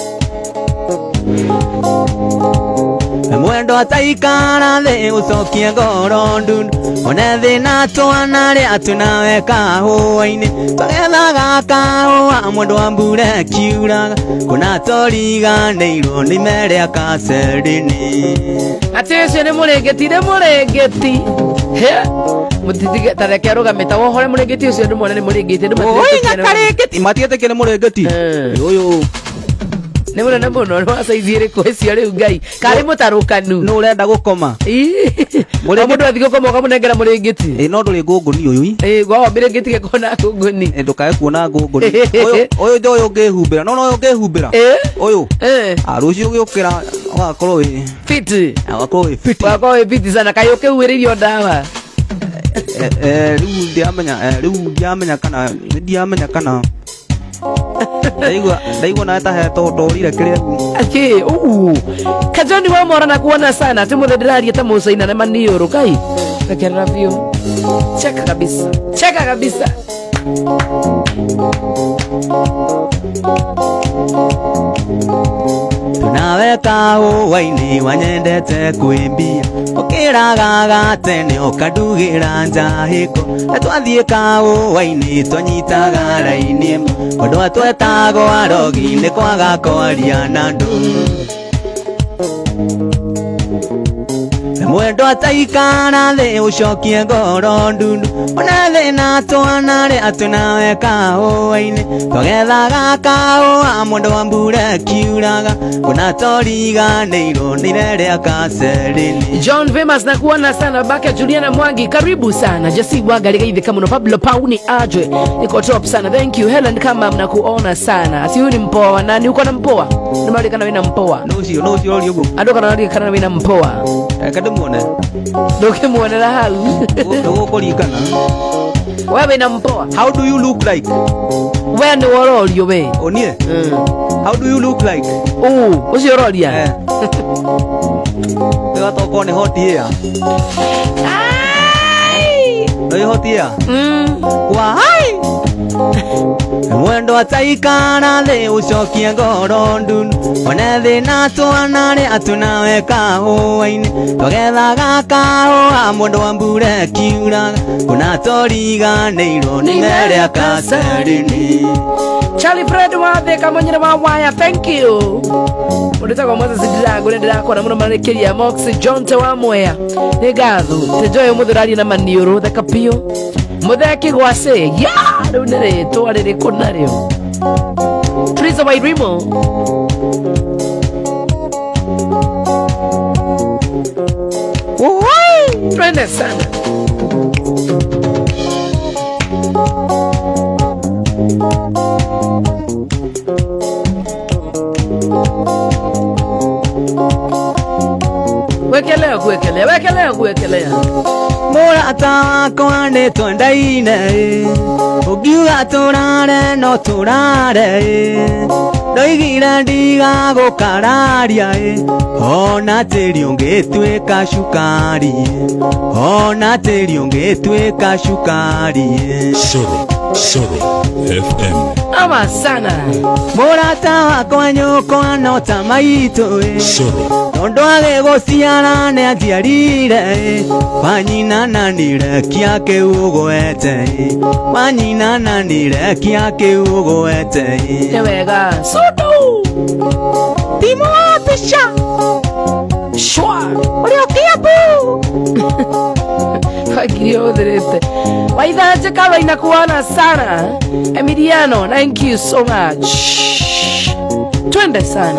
mwendo ataikara thi ucokie ngoro ndundu one thina twana ria tunawe kahua-ini twagethaga kahua mwendo wa mbura kiuraga kuna toriganĩirwo nĩ mere kaceri-inĩ ati ucio nĩ mũrĩngĩti mutitige tareke arugamita wohore mũrĩngĩti ucio ndĩmuone nĩ mũrĩngĩti nyakarĩngĩti matietĩkia nĩ mũrĩngĩti ũyũ nĩ mũnene mũno nĩ wacaithi ĩrĩkũ icio rĩu ngai karĩ mũtarũkanu nĩ ũrenda gũkoma mũndũ athi gũkoma ũkamũnengera mũrĩngĩti no ndũrĩ ngũngũni ũyũ gwao mĩrĩngĩti gĩkona ngũngũni ndũkae kuona ngũngũni ũyũ njo ũyũ ũngĩhumbĩra no ũyũ ũngĩhumbĩra ũyũ rũciũ ũgĩũkĩra ũgakorwo wĩ fiti ũgakorwo wĩ fiti sana kaĩ ũkĩhuhĩrĩirio ndawa rĩu ndiamenya kana ndaigua na tahetwo ndorire kĩrĩa Kajoni wa mora na kuona sana ati muthe ndĩraria ta mũcaina na maniũrũ kai rekerera biũ cheka kabisa tunawe kahũa-inĩ wanyendete kwĩmbia ũkĩragaga tene ũkandugira njahĩko twathiĩ kahũa-inĩ twanyitaga raini ũndũ atwetagwo arogi nĩ kwaga kwaria na andũ mwendo ataikara thĩ ũcokie ngoro ndundu ona thĩna twanarĩ atũnawe kahũa-inĩ tũgethaga kahũa mũndũ wa mbura kiuraga kuna toriganĩirwo nĩrerĩa kacerĩni. John Vemas na kuona sana baka Juliana Mwangi karibu sana Jesse Bwaga ligaithika muno Pablo Pauni ajwe niko top sana thank you Helen kama mnakuona sana ati huyu ni mpoa nani uko na mpoa nimali kana wina mpoa no sio oli ugo adoka na kana wina mpoa kademone doke muone la hau uko likana wewe na mpoa. How do you look like? Wewe ni waroli we onie how do you look like? Usi waroli ya Tega toko ne hot here. Ai no hot here. Why? Mwendo ataikara thĩ ũcokie ngoro ndundu ona thĩna twanarĩ atũnawe kahũa-inĩ tũgethaga kahũa mũndũ wa mbura kiuraga kuna toriganĩirwo nĩmerĩa kacerĩni. Charlie Fred wathĩka monyere wa waya thank you Mudetako Moses Ndirango ndirakona muno marekeria Moxie John wa Mwea nĩ ngatho tejoyo muthurari na maniũrũ theka piũ mutheki gwase ya rĩu nĩ rĩtwa rĩrĩkũ narĩo Teresa Wairimo twende sana wekelea Mũrata wakwa nĩ twendaine ũngiuga tũrare no tũrare ndoigire ndigagũkararia ona tĩri ũngĩtuĩka cukari ona tĩri ũngĩtuĩka cukari Soro FM ama sana mũrata wakwa nyũkwa no ta maitũ Soro tondũ agĩgũciara nĩ aciarire wanyina na nĩrekia kĩu ũgwete wanyina na nĩrekia kĩu ũgwete nĩ wega sudu timu wa picha shwa ũrĩokia bu Fakirio derete waithaje kama inakuona sana Emiliano thank you so much twende sana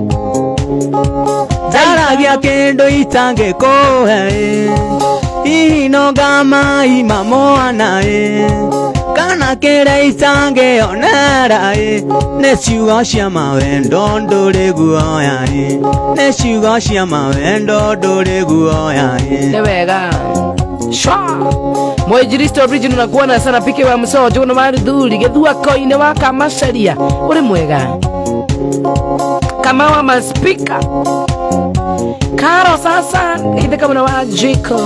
Jaragia kendo itangĩkũhe hihi no ngama imamoana kana kĩrĩa itangĩonera nĩ ciugo cia mawendo ndũrĩ guoya nĩ ciugo cia mawendo ndũrĩ guoya nĩ wega shwa Mwejiristo original nakuona sana pike wa msojo kuna marudhuri gethua koine wa kamasharia uri mwega kama wa maspika Karo sasa ide kama na wa Jiko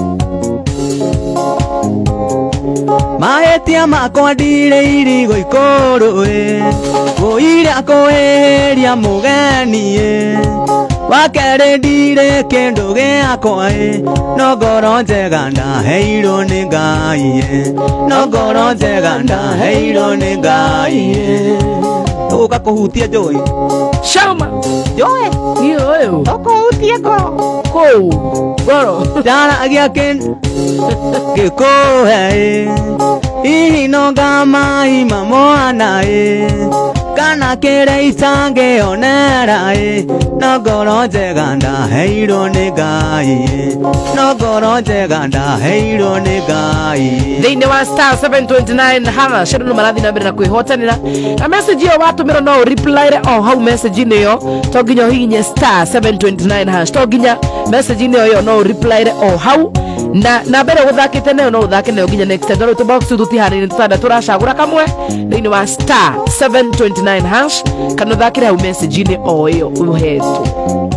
Maetia makwa ndirĩ irigo ikũrũ Ũire akũhĩria mũgeni Wakerĩ ndirĩ kĩndũ gĩakwa No ngoro njega ndaheirwo nĩ Ngai No ngoro njega ndaheirwo nĩ Ngai Ũka kũhutia njũĩ Shauma Njũĩ Niyo oyo Ũkũhutia ngoro Kũu Goro Ndaragia kĩndũ gĩkũhe hihi no ngama imamoana kana kĩrĩa itangĩonera no ngoro njega ndaheirwo nĩ Ngai no ngoro njega ndaheirwo nĩ Ngai thĩinĩ wa star 729 hana cero marathi na mbere na kwĩhotanĩra na message iyo watũmĩra no reply o hau message-inĩ iyo to nginya hihinye star 729 hash to nginya message-inĩ iyo no reply o hau na mbere gũthakĩte nayo no ũthake nayo nginya next time tũ box tũtiharĩrĩ tũtanda tũracagũra kamwe thĩinĩ wa star 729 hash kana ũthakĩre hau message-inĩ o ĩyo ũhetwo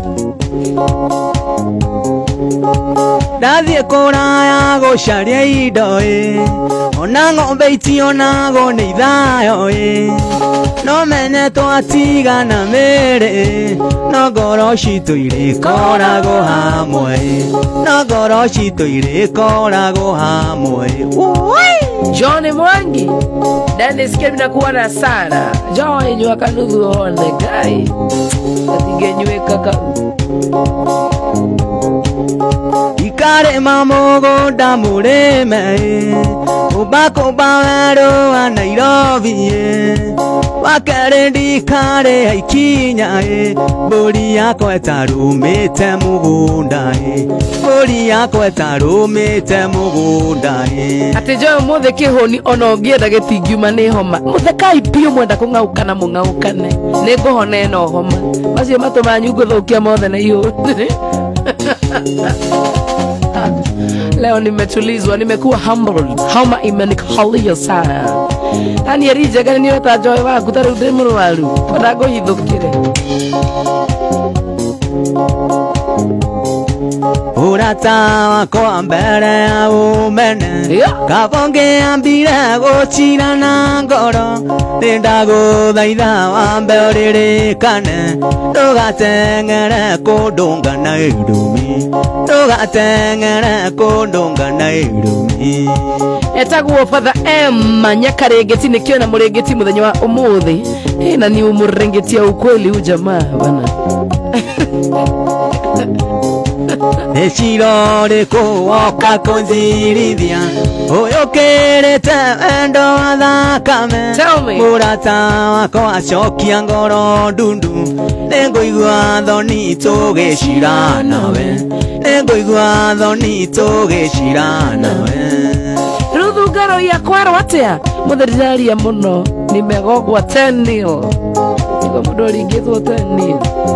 Ndathiĩ kũraya gũcaria indo ona ng'ombe itionagwo nĩ ithayo no menye twatigana mĩrĩ no ngoro citũ irĩkoragwo hamwe no ngoro citũ irĩkoragwo hamwe John Mwangi Dennis Kevin nakuona sana Joy nyua kanuthu one guy atingenywe kaka kare mamogo damure me ubako bawero anairobi wakare di kare aikinya bori yako etarumite mugunda bori yako etarumite mugunda ati jo mothe kihoni ono ngienda gitingiuma ni homa mothe kai pio mwenda kungaukana mungaukane ni nguhone no homa macio matuma nyungu thukia mothe na iyo leo nimetulizwa nimekuwa humbled homa imenikalia sana ani erije gani ni weta joy wa kutaru demuru waru kodago yithukire urata wako mbere ya umene kabonge ambire guchira na ngoro ndaguthaitha wambe uririkane ndugateng'ere kundunga na irumi ndugateng'ere kundunga na irumi etagwo Father M Nyakarengeti nikio na murengeti muthenya wa umuthi na ni umurengetia ukweli ujamaa bana Neshirore kuoka kunzirithia uyukirite endo thakame murata wako acokia ngoro ndundu ninguigua thoni tugicira nawe ninguigua thoni tugicira nawe ruthungaro ya kwaro atia mutheriria muno nimegogwa 10-0 iko mudori ngithwo 10-0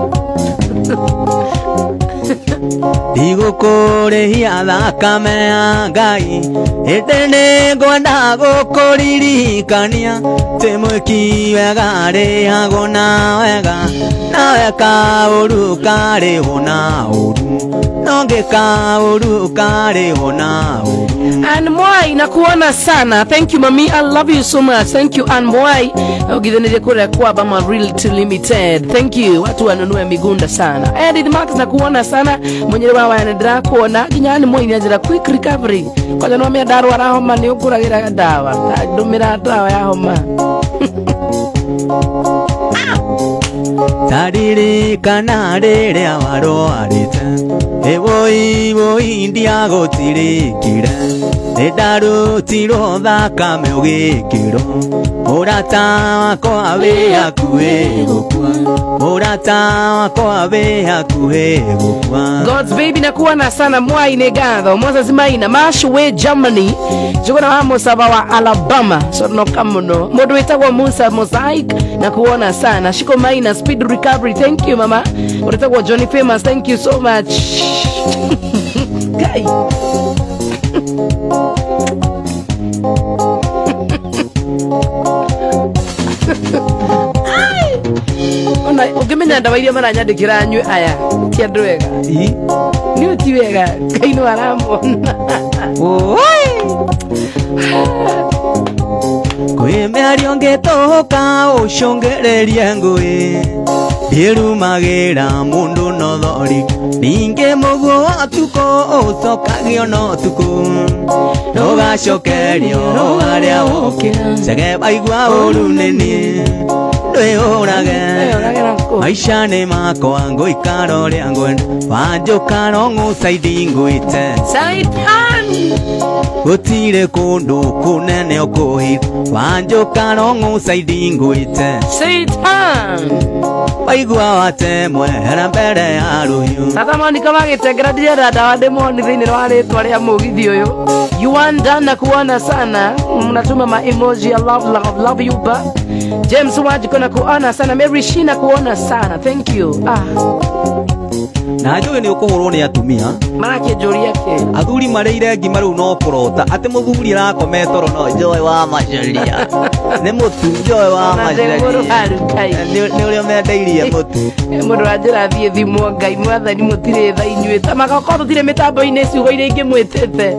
Igukũrĩhia thakame ya Ngai hĩndĩ nĩngwenda gũkũririkania tĩ mwĩki wega arĩhagwo na wega na weka ũru karĩhwo na ũru no ngĩka ũru karĩhwo na ũru. And Mwai nakuona sana. Thank you mami, I love you so much. Thank you and Mwai ogithanire kure kwa Bama Realty Limited. Thank you watu wanunue migunda sana. Edith Max nakuona sana. Mwenyere wa ndira kuona ginyani Mwai ni ajira quick recovery. Kwa jana mimi daru ara homa ni ukuragira dawa. Ndumira dawa ya homa. Taririkana rĩrĩa warwarĩte ĩwoi ndiagũtirĩkire nĩndarutirwo thakame ũgĩkĩrwo mũrata wakwa wĩ hakuhĩ gũkua mũrata wakwa wĩ hakuhĩ gũkua. God's baby nakuona sana Mwai nĩ ngatho Moses Maina Mashwe Germany jugona wa Musaba wa Alabama so no kamuno mundu witagwo Musa Mosaic nakuona sana Shiko Maina Speed Recovery. Thank you mama. Unataka Johnny Famous. Thank you so much. Guy. Ona ukimenya ndawa iria maranyandikira anywe aya ti andu wega. Ni uti wega kaino aramona. Oi. Kwĩmĩario ngĩtũka ũcũngĩrĩrie ngũĩ ndĩrumagĩra mũndũ no thori ningĩ mũguo wa ũtukũ ũcokagio no ũtukũ ndũgacokerio harĩa ũkĩra cege baigua ũru nĩ niĩ ndwĩhũrage maica nĩ makwa ngũikara ũrĩa ngwenda wanjũka no ngũcaidi ngwĩte gũtirĩ kũndũ kũnene ũkũhĩra wanjũka no ngũcaidi ngwĩte waigua watemwe hera mbere ya rũhiũ tatamani kama gĩtengera ndirenda ndawa ndĩmoni thĩinĩ wa rĩtwa rĩa mũgithi ũyũ Yuanda nakuona sana mnatuma ma emoji ya love you ba James Wajiko nakuona sana Mary Shina kuona sana thank you na njũĩ nĩ ũkũhũrwo nĩ atumia marakĩnjũria kĩ athuri marĩire ngima rĩu no kũrota atĩ mũthuri arakome toro no Joy wa Macharia nĩ mũtu Joy wa Macharia nĩ ũrĩa mendeirie mũtu mũndũ wanjĩra thiĩ thimwo Ngai mwathani mũtirĩ tha inyuĩ ta magakorwo tũtirĩ mĩtambo-inĩ ciugo iria ingĩ mwĩtĩte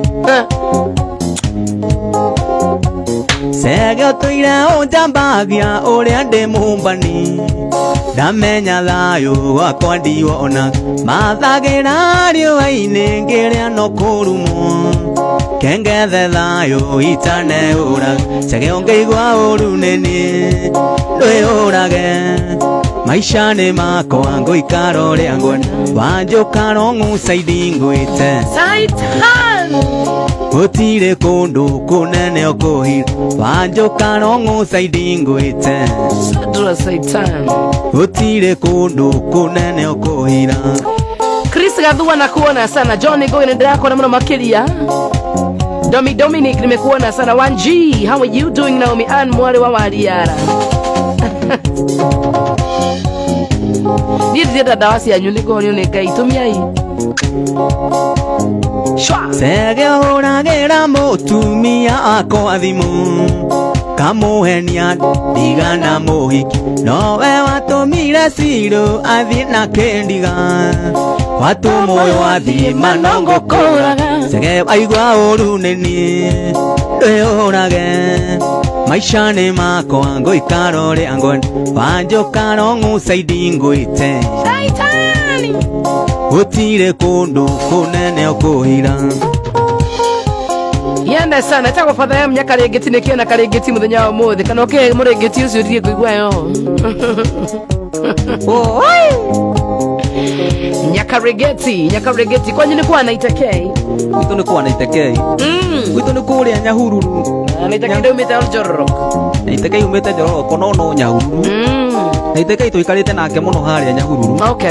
Sege ũtũire ũnjambagia ũrĩa ndĩ mũmbani ndamenya thayũ wakwa ndiwona mathagĩra riũa-inĩ ngĩrĩa no kũrumwo kengethe thayũ itaneũraga cege ũngĩigua ũru nĩ niĩ ndwĩhũrage maisha nĩ makwa ngũikara ũrĩa ngwenda wanjũkara ng'ũcaidi ngwĩte gũtirĩ kũndũ kũnene ũkũhira wanjũkara ng'ũcaidi ngwĩte gũtirĩ kũndũ kũnene ũkũhira. Chris Gathua nakuona sana. John Ngoyi ndĩrakona mũno makĩria. Dominic nimekuona sana. 1G, how are you doing Naomi Ann mwari wa Wariara? Ndirida dawa cia nyuniko nĩ ngai tumiai. Shwa. Sege ũragĩra mũtumia akwa thimũ kamuhenia ndigana mũhiki nowe watũmire Ciro athiĩ na kĩndiga watũmũyo athiĩ manongo kũraga Sege waigua ũru nĩ niĩ ndwĩyũrage maisha nĩ makwa ngũikara ũrĩa ngwenda wanjũkara ng'ũcaidi ngwĩte gũtirĩ kũndũ kũnene ũkũhira. Yenda sana tako fatha ya mnyaka regeti nekio na karegeti muthenya wa mothe kana oke muregeti ucio rie kuigwa yo. Nyaka regeti kwani ni kwa naitekei Wito ni kwa naitekei Wito ni kuria Nyahururu naitekei ndio umete Njororoko naitekei umete Njororoko no Nyahururu naitekei tuikarite nake muno haria Nyahururu. Okay.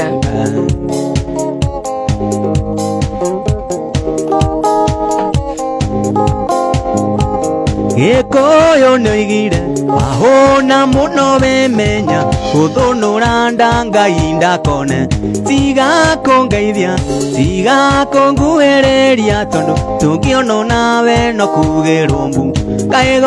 Gĩkũyũ nĩoigire wahũna mũno wĩmenya gũthũnũra ndangai ndakone tiga kũngeithia tiga kũnguhĩrĩria tondũ tũngĩonwo nawe no kugĩrwo mbu kaĩ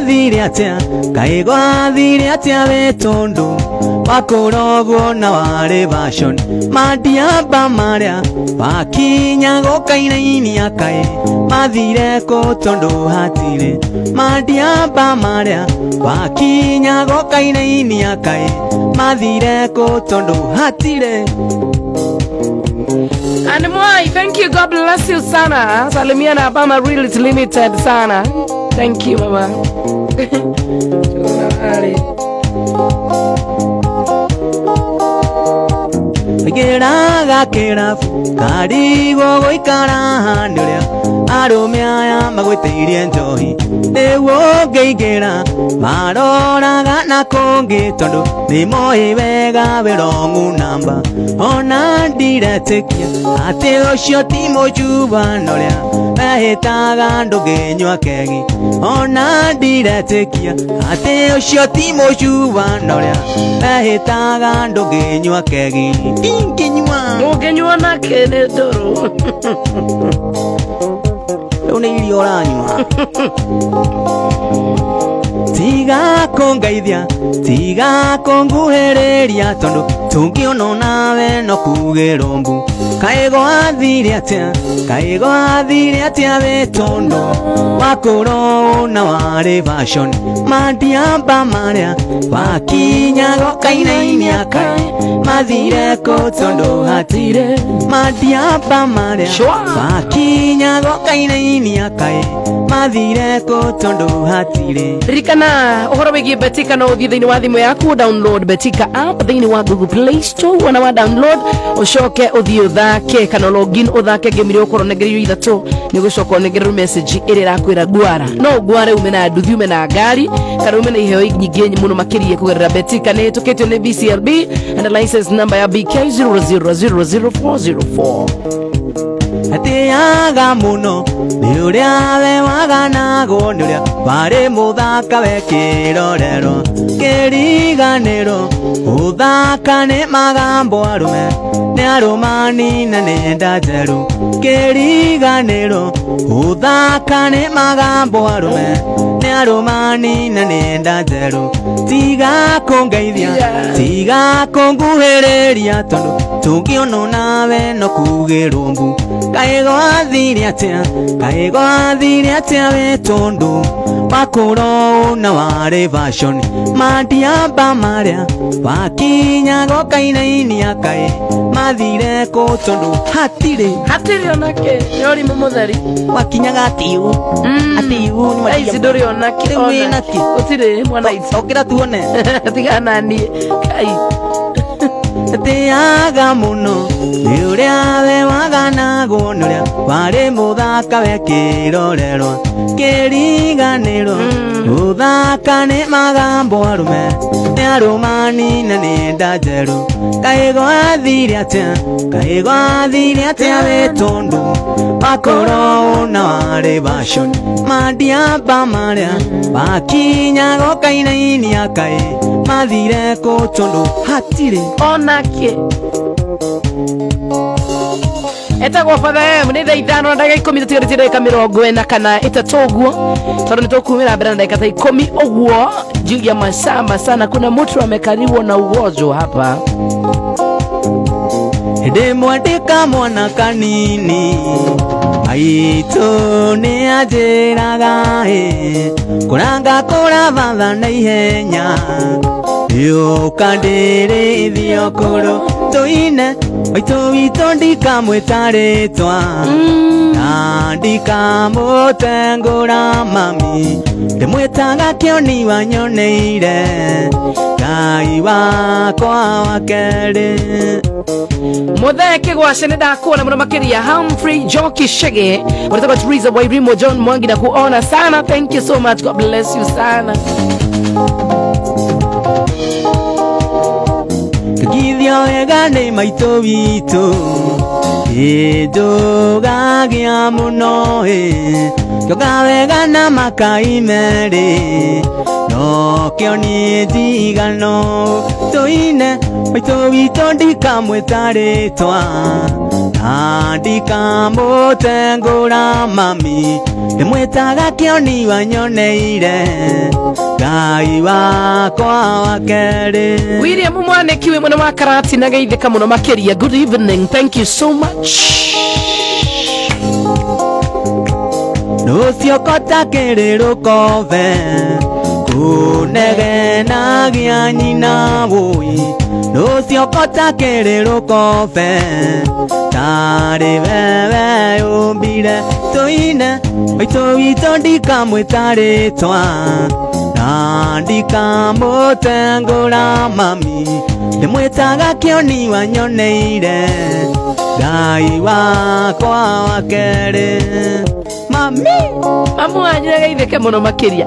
gwathire atĩa wĩ tondũ wakũrogwo na warĩ bashoni mandiamba marĩa wakinya gũkainainia kaĩ mathire kũ tondũ hatirĩ mandiamba marĩa wakinya gũkainainia kaĩ mathire kũ tondũ hatirĩ. And Mwai, thank you, God bless you sana. Salimia na Bama Real is limited sana. Thank you mama. Geraga kĩrabu karigwo gũikara handũ ũrĩa arũme aya magwĩtĩirie njohi nĩguo ngĩingĩra maroraga na kũngĩ tondũ nĩmoĩ wega wĩ wrong number ona ndiretĩkia atĩ ũcio ti mũjubana ũrĩa wehĩtaga ndũngĩnyua kegi ona ndiretĩkia atĩ ũcio ti mũjubana ũrĩa wehĩtaga ndũngĩnyua kegi Mũngĩnyua na kene ndũrũ rĩu nĩ irio ũranyua tiga kũngeithia tiga kũnguhĩrĩria tondũ tũngĩonwo nawe no kugĩrwo mbu kaĩ gwathire atĩa wĩ tondũ wakũrwo na warĩ bashoni mandiamba marĩa wakinya gũkainainia kaĩ mathire kũ tondũ hatirĩ mandiamba marĩa wakinya gũkainainia kaĩ mathire kũ tondũ hatirĩ. Ririkana ũhoro wĩgiĩ Betika no ũthiĩ thĩinĩ wa thimũ yaku download Betika app thĩinĩ wa Google Play Store wana wa download ũcoke ũthiĩ ũthake kana login ũthake game iria ũkorwo negererio ithatũ nĩ ũgũcoka ũnegererwo message ĩrĩa ĩrakwĩra gwara no gware ume na nduthi ume na ngari kana ume na iheo nyingĩ mũno makĩria kũgerera Betika nĩ ĩtũkĩtio nĩ BCLB and license number ya BK 0000404. Atiaga mũno nĩ ũrĩa we waganagwo nĩ ũrĩa warĩ mũthaka we kĩrorero kĩriganĩro ũthaka nĩ magambo arũme nĩ arũmani na nenda njerũ kĩriganĩro ũthaka nĩ magambo arũme nĩ arũmani na nenda njerũ tiga kũngeithia tiga kũnguhĩrĩria tondũ tũngĩonwo nawe no kugĩrwo mbu kaĩ gwathire atĩa wĩ tondũ wakũrwo na warĩ bashoni mandiamba marĩa wakinya gũkainainia kaĩ mathire kũ tondũ hatirĩ onake nĩ ũrimũ mũtheri wakinyaga atiũ ici ndũrĩ onake ũtirĩ mwana ici okĩra tuone tigana niĩ kai Teaga muno Niuria we wagana gonoria Ware muthaka we kirorerwa Kiriganirwa Uthaka ni magambo arume Ni arumani na ni ndajeru Kaigo athiri atia we tondu Makoro na ware bashon Madiamba maria Bakinya gokaina ini akai Mathire kotondo hatire Onake Etagwo Father M ni thaa 5 na ndagika 10 tutigarĩtie ndagika 40 kana itatoguo tondũ nĩ tũkumĩra mbere na ndagika ta 10 ũguo jigia masamba sana. Kuna mtu amekariwa na ugonjwa hapa Hede mwandika mwana kanini Aitu ni ajiraga Kuranga kura vatha na ihenya Yukandiri thio kuru Tuine Waitu wito ndika mwitaritwa Ndika mutengura mami Ndimwitaga kioni wanyoneire Ngai wakwa wa keri Mutheke gwacĩ nĩ ndakuona mũno makĩria Humphrey Joki Shege unataka Teresa Wairimo John Mwangi na kuona sana. Thank you so much, God bless you sana. Kagithio wega nĩ maitũ witũ Njogagia mũno Kĩoga wega na makai merĩ No kĩoni ndigano Tũine maitũ witũ ndikamwĩtarĩtwa Na ndikamũtengũra mami Ndĩmwĩtaga kĩoni wanyoneire Ngai wakwa wa keri William Mwanekiwe mwana wa Karati na geithĩka mũno makĩria. Good evening, thank you so much. Nucio kota kĩrĩ kove Kunegenagia nyina woi Nucio kota kĩrĩ kove Tarĩ wewe umbire Tũine maitũ witũ ndikamwĩtarĩtwa Na ndikamũtengũra mami Ndĩmwĩtaga kĩoni wanyoneire Ngai wakwa wa keri Mami Mamu anjira geithĩke mũno makĩria.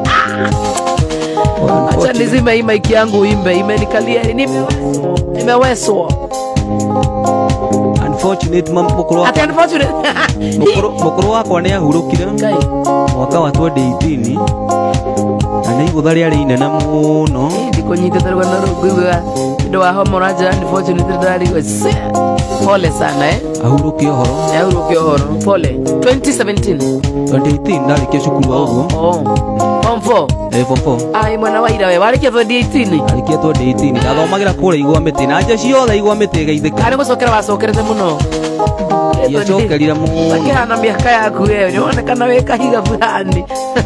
Acha nizime hii mic yangu imbe imenikalia nimeweswa. Unfortunate mukuru Ati unfortunate mukuru wakwa nĩ ahurũkire mwaka wa 2018 na nĩ igũtha rĩarĩ inene mũno ndikũnyitĩte na rũgũiga ndio wa homoraja unfortunate ndarigwa. Pole sana ahurũkie ũhoro pole. 2017 ndarĩkia cukuru wa ũguo form 4 form 4 ai mwana wa ira we warĩkia 2018 arĩkia 2018 ndathomagĩra kũrĩa igwa mĩtĩ na nja ciothe igwa mĩtĩ geithĩka arĩ gũcokera wacokerete mũno yacokerire mũno akĩhana mĩaka yaku wewe nĩwonekana wĩ kahiga fulani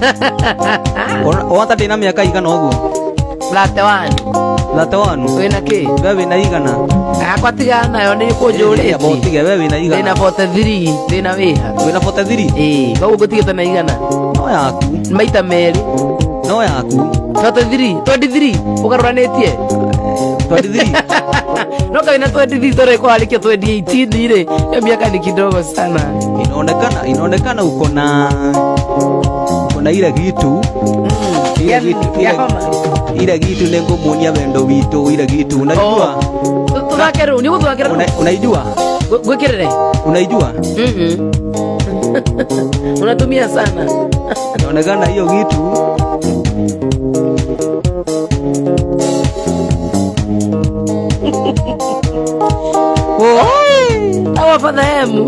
wata ndĩna mĩaka igana ũguo late wanu wĩna kĩ we wĩna igana akwa tigana nayo nĩ kũnjũrĩtie botige we wĩna igana wĩna 43 wĩna wĩha wĩna 43 koguo ngũtigĩte na igana no yaku maita merĩ no yaku 23 ũgarũranĩtie 23 no kawina 23 tore kwa alikia 2018 ile ya miaka ni kidogo sana. Inaonekana uko na ile kitu ile kitu lengo munia wendo wito ile kitu unajua tunakeru ni kutuakeru unaijua gwekere unaijua unatumia sana. Inaonekana hiyo kitu awa Father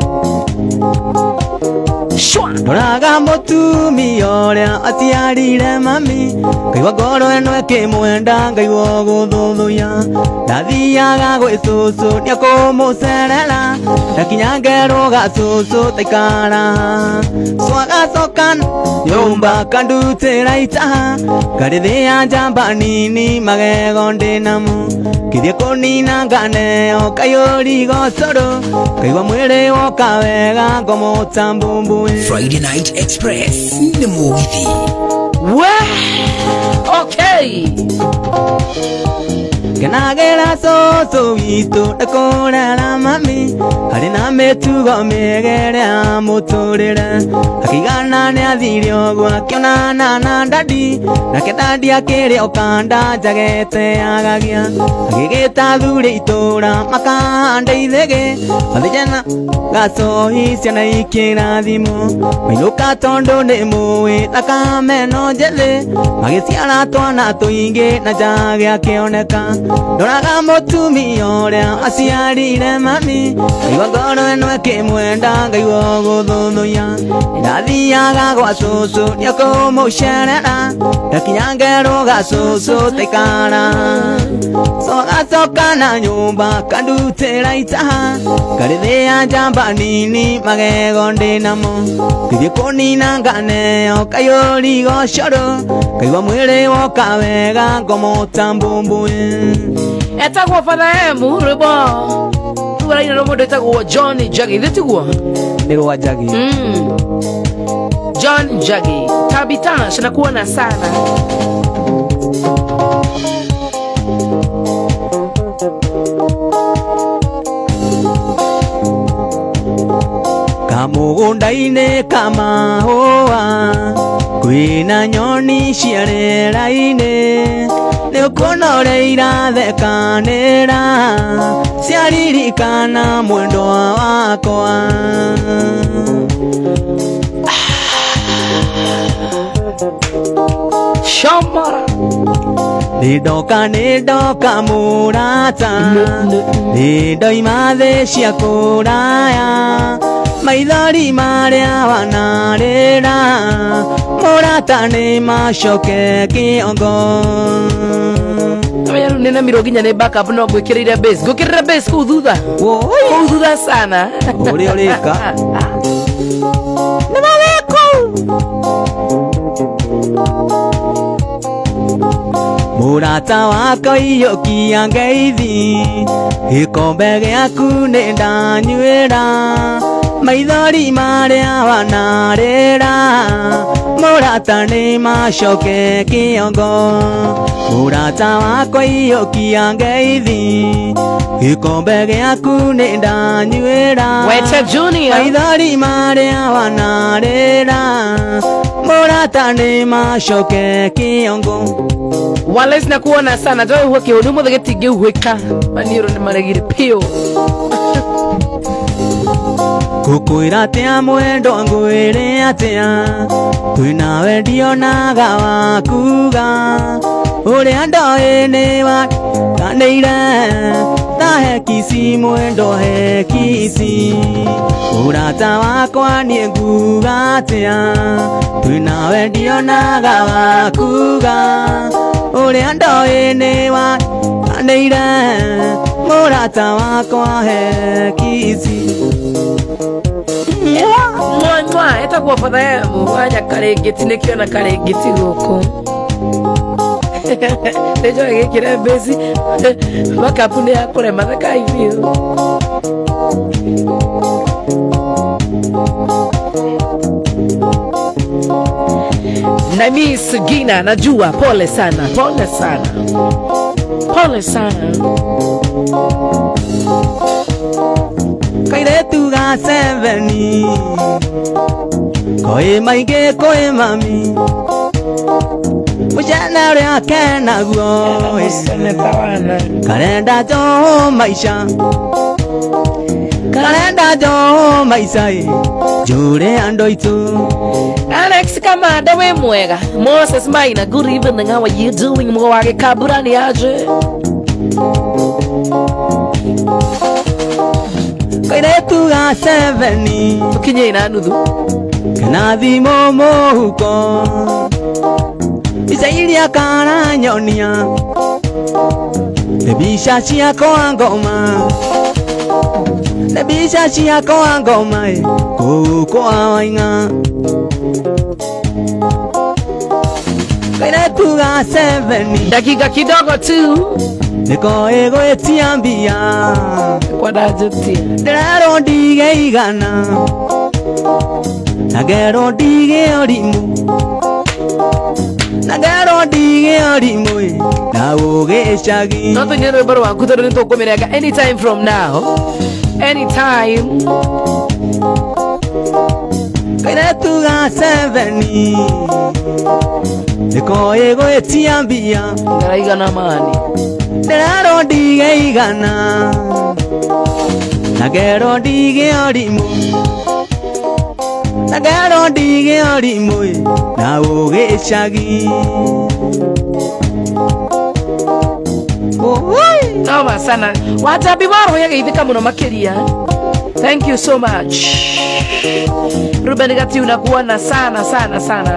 Ndoraga mũtumia ũrĩa aciarire mami ngaigua ngoro ĩno ĩkĩmwenda ngaigua gũthũthũya ndathiaga gwĩ cũcũ nĩekũmũcerera ndakinya ngerũga cũcũ taikara swagacoka nyũmba kandutĩra itaha ngarĩthĩa njamba nini magego ndĩnamo ngĩthiĩ kũnina nganeo kaiyũri gocoro ngaigua mwĩrĩ woka wega ngomũta mbũmbũĩ Friday Night Express ni mugithi okay Kenagera so ito Dakora la mami Harina metugo megere amuturira Akigana ne adhirio gwa kiona na dadi Nake dadi akere okanda jagete agagia Agigeta dhure itora makanda idege Adhijana gaso isiana ikira dhimo Mainuka tondo ne moe Nakame no jele Magisiana toana toinge na jage akeoneka Doraga motumi orea asiarire mami Kaiwa goro enwe ke mwenda Kaiwa godhono ya Ndathiaga gwa susu Nioko musherera Ndakinyangero ga susu tekara Soga soka na nyumba Kandutera itaha Karithia jamba nini Magego ndinamo Kithie kunina nganeo Kayori goshoro Kaiwa mwere woka wega Ngomo tambumbuye Etagwo Father Emu Rubo Tuwala ina romo etagwo John Jagi Thitiguo Nirwa Jagi John Jagi Tabita shinakuona sana Kamugunda-ine kama hoa Kwina nyoni ciarera-ine Niukunoreira thekanira Ciaririkana mwendwa wakwa Shamara Nidoka murata Nidoima the cia kuraya Maithori maria wanarera Murata ni macoke kiongo Tameru nena miroginya ne backup no gwikirira base gwikirira base ku thutha ku thutha sana Uri urika Murata wako iyokia ngeithi Gikombe giaku ni ndanywira Maithori maria wanarera Murata ni macoke kiongo Murata wako iyokia ngeithi Gikombe giaku ni ndanywira Weta Junior Maithori maria wanarera Murata ni macoke kiongo Wales na kuona sana Joe huwake unumu dhagetige uweka Maniro ni maregiri pio Kukuira atia mwendo ngwire atia Twinawe ndionaga wakuga Uria ndoini wakanĩire Tahe kisi mwendo he kisi Urata wakwa nie nguga atia Twinawe ndionaga wakuga Uria ndoini wakanĩire Murata wakwa he kisi Mwa etagwo Father Emu Wanya karengeti nikiona karengeti guku Nejo egekire base backup ni akurema thaka ivio Na Miss Gina najua pole sana Pole sana Kairetu ga 7 Koi maige koi mami Mujana ria kena guo Karenda jo maisha Karenda jo maisha Jure andoitu Alex Kamanda we mwega Moses Maina good evening how are you doing mwage kaburani aje Kairetu ga 7 Ukinye na nuthu Kena thimo muhuko Isairia kana nyonia Nebisha ciakwa ngoma Nebisha ciakwa ngoma Kukwa wainga Kairetu ga 7 dakika kidogo tu Niko egwetia mbia kwa dajutia Ndero ndige igana Nagero ndige orimu na gero ndige orimwe na ugicagi no tunyire rwimbo rwaku tondu nitukumirega anytime from now anytime kaire tuga 7 niko ego etiambia ngaraigana mani ndero ndige igana na gero ndige orimwe na gero ndige orimwe na ugicagi noma sana watabi waro yageithika muno makiria. Thank you so much Ruben Gati, unakuona sana sana sana.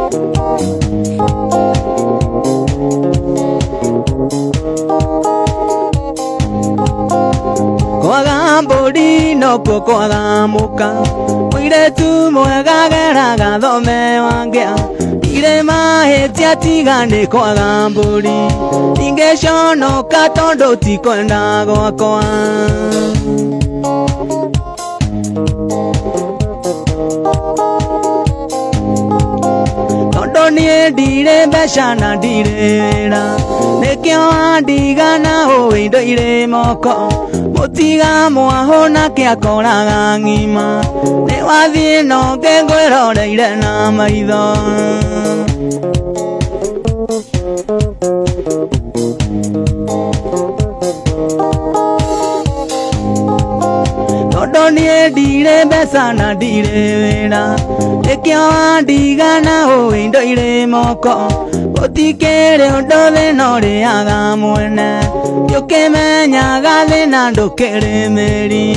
Kwaga mburi no kwaga muka mwire tu mwega geraga thome wangea ire mahetia tigane kwaga mburi ingeshonoka tondu tikwenda gwakwa tondu nie ndire mbeca na ndirira nikio andigana indo ire moko mutiga mwaho nake akoraga ng'ima ni wathie no ngengwiroreire na maitho tondu nie ndire mbeca na ndire wira nikio andigana indo ire moko utikere undu thina uriaga mwene ukimenyaga thina ndukiremeri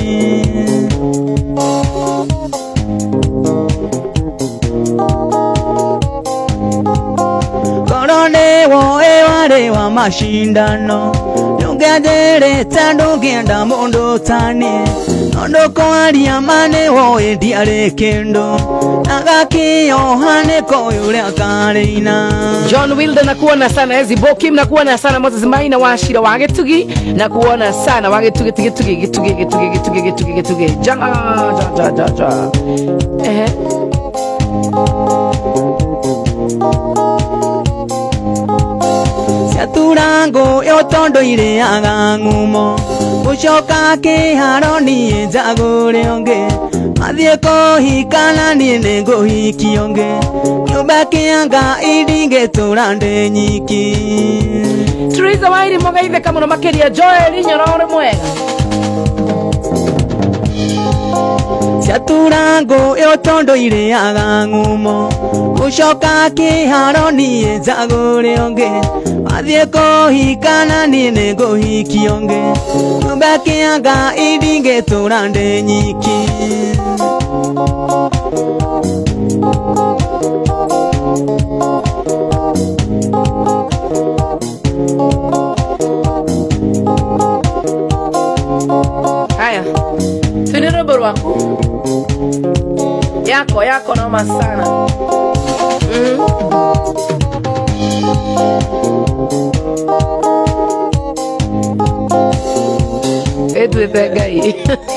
korone woe wari wa mashindano nungenderete ndungenda mundu tanie nondu kwaria mane woe ndiari kindu agakiyohane koyuria karina. John Wilder nakuona sana, Ezi Bokim nakuona sana, Moses Maina Washira Wagetugi nakuona sana, Wagetugi ja Turango yotondo ire agangumo ucoka kiharoni njagure onge mathie kuhikana nie ninguhiki onge nyumba kianga idinge turande nyiki Teresa Wairi mogaithe kamuno makiria Joel Nyorore mwega Turango yotondo ire agangumo ucoka kiharoni njagure onge mathie kuhikana nie ninguhiki onge nyumba kianga idinge turande nyiki haya tunero borwaku yako noma sana Edu pegai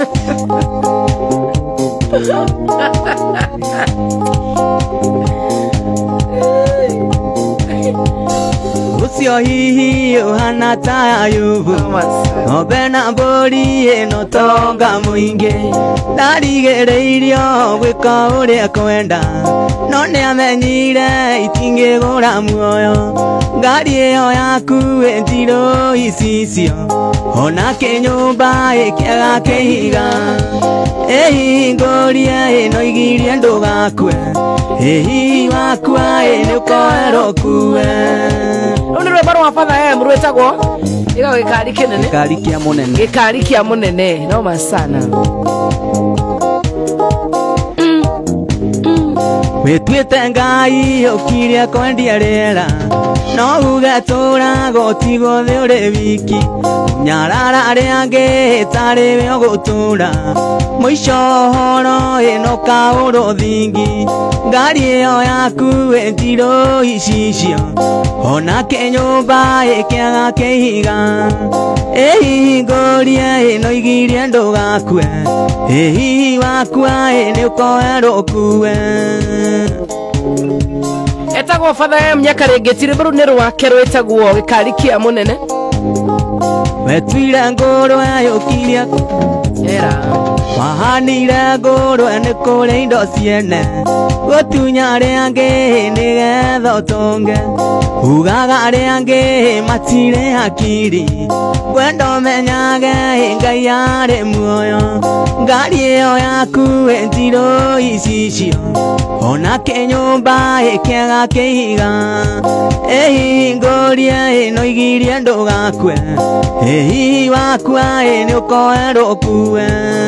Ucio hihi uhana ta yubu Obena mburi ino tonga muingi Ndarigereirio gwika uria kwenda No niamenyire itingigura muoyo Ngari iyo yaku entiro isicio Ona kinyumba ikiaga kihiga Ehi ngoria ino igirie ndugakue Ehi wakua ino koero kue Uno rwebaro wa Father rwetagwo Iga gikari kinene Gikari kia munene noma sana Wetwite ngai ukiria kwendia rĩera no ugetura gotigo thĩ ũrĩ wiki nyarara rĩangĩ tarĩ we ũgũtura mũico horo ĩno kaũrũ thingi ngari ĩyo yaku wendirũ icicio ona kĩnyũmba ĩkĩaga kĩhiga ĩhingũrie ĩno igirie ndũgakue ĩhi wakua nĩ ũkoerwo kue etagwo Father Mnyakaregeti rũrũ nĩ rwake rwĩtagwo gĩkari kĩa mũnene wetwire ngũrwe yũkirie era wahanire ngũrwe nĩ kũrĩ indo ciene gũtunya arĩa angĩ nĩgetha ũtonge ugaga arĩa angĩ matirĩ hakiri wenda ũmenyage Ngai arĩ muoyo ngari ĩyo yaku ndirũ icicio ona kĩnyũmba kĩega kĩhiga ngũrie no igirie ndũgakue hihi wakua nĩ ũkoerwo ũkue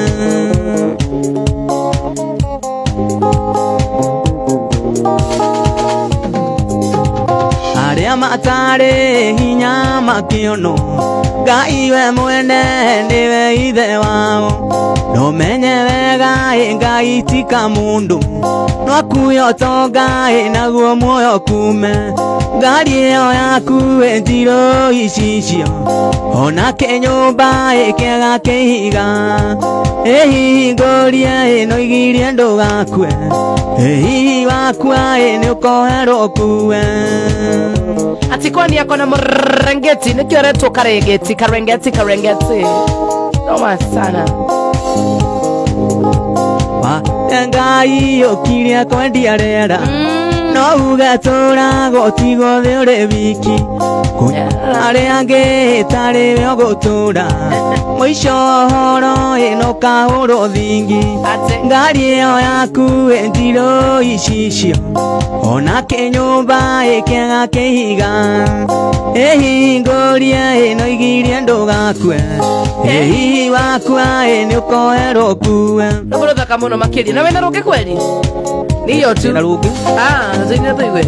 arĩa matarĩ hinya makĩono Ngai we mwene nĩwe ithe wao nomenye wega Ngai tika mũndũ no akuoya ũtonga naguo muoyo kume ngari ĩyo yaku ndirũ icicio ona kĩnyũmba kĩega kĩhiga hihi ngũrie no igirie ndũgakue hihi wakua nĩ ũkoerwo ũkue atikoni yako na Mrengeti nikio reto Karengeti noma sana Ngai ũkirie kwendia rĩera no ugatura gotigo thĩ ũrĩ wiki arĩa angĩ tarĩ we ũgũtũra mũico horo no kahũrwo thingi ngari ĩyo yaku ndirũ icicio ona kĩnyũmba kĩega kĩhiga hihi ngũrie no igirie ndũgakue hihi wakua nĩ ũkoerwo ũkue rũgũrũ thaka mũno makĩria na wena rũngĩ kweli niyo tu na rũngĩ zĩna tũigwe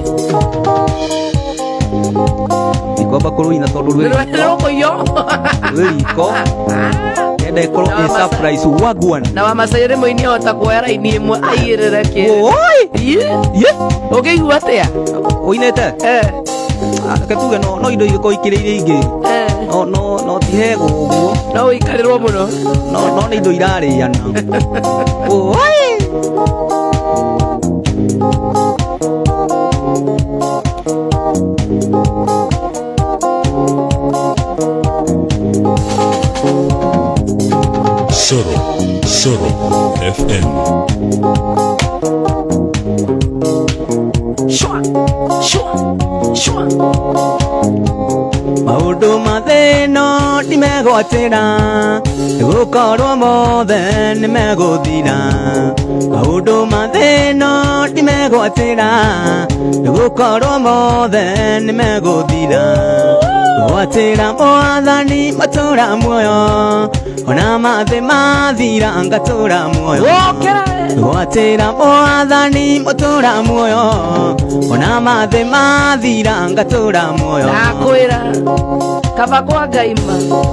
ikomba kũrũina tondũ rũkũyo rĩko enda ikorwo ĩ surprise wagwan na wa Masai mũini hota kuoya raini ĩmwe aigĩrĩre kĩ ũkĩigua atĩa ũinĩte ketuge no indo igĩkorwo ikĩrĩire ingĩ no tihego ũguo no ũikarĩrwo mũno no nĩ indo irarĩana Soro FM. Shua. Maũndũ mathĩno ndimegwatĩra gũkorwo mothe nĩmegũthira maũndũ mathĩno ndimegwatĩra gũkorwo mothe nĩmegũthira gwatĩra Mwathani matũra muoyo ona mathe mathira ngatũra muoyo gwatĩra Mwathani matũra muoyo ona mathe mathira ngatũra muoyo nakwĩra kaba kwa Ngai ma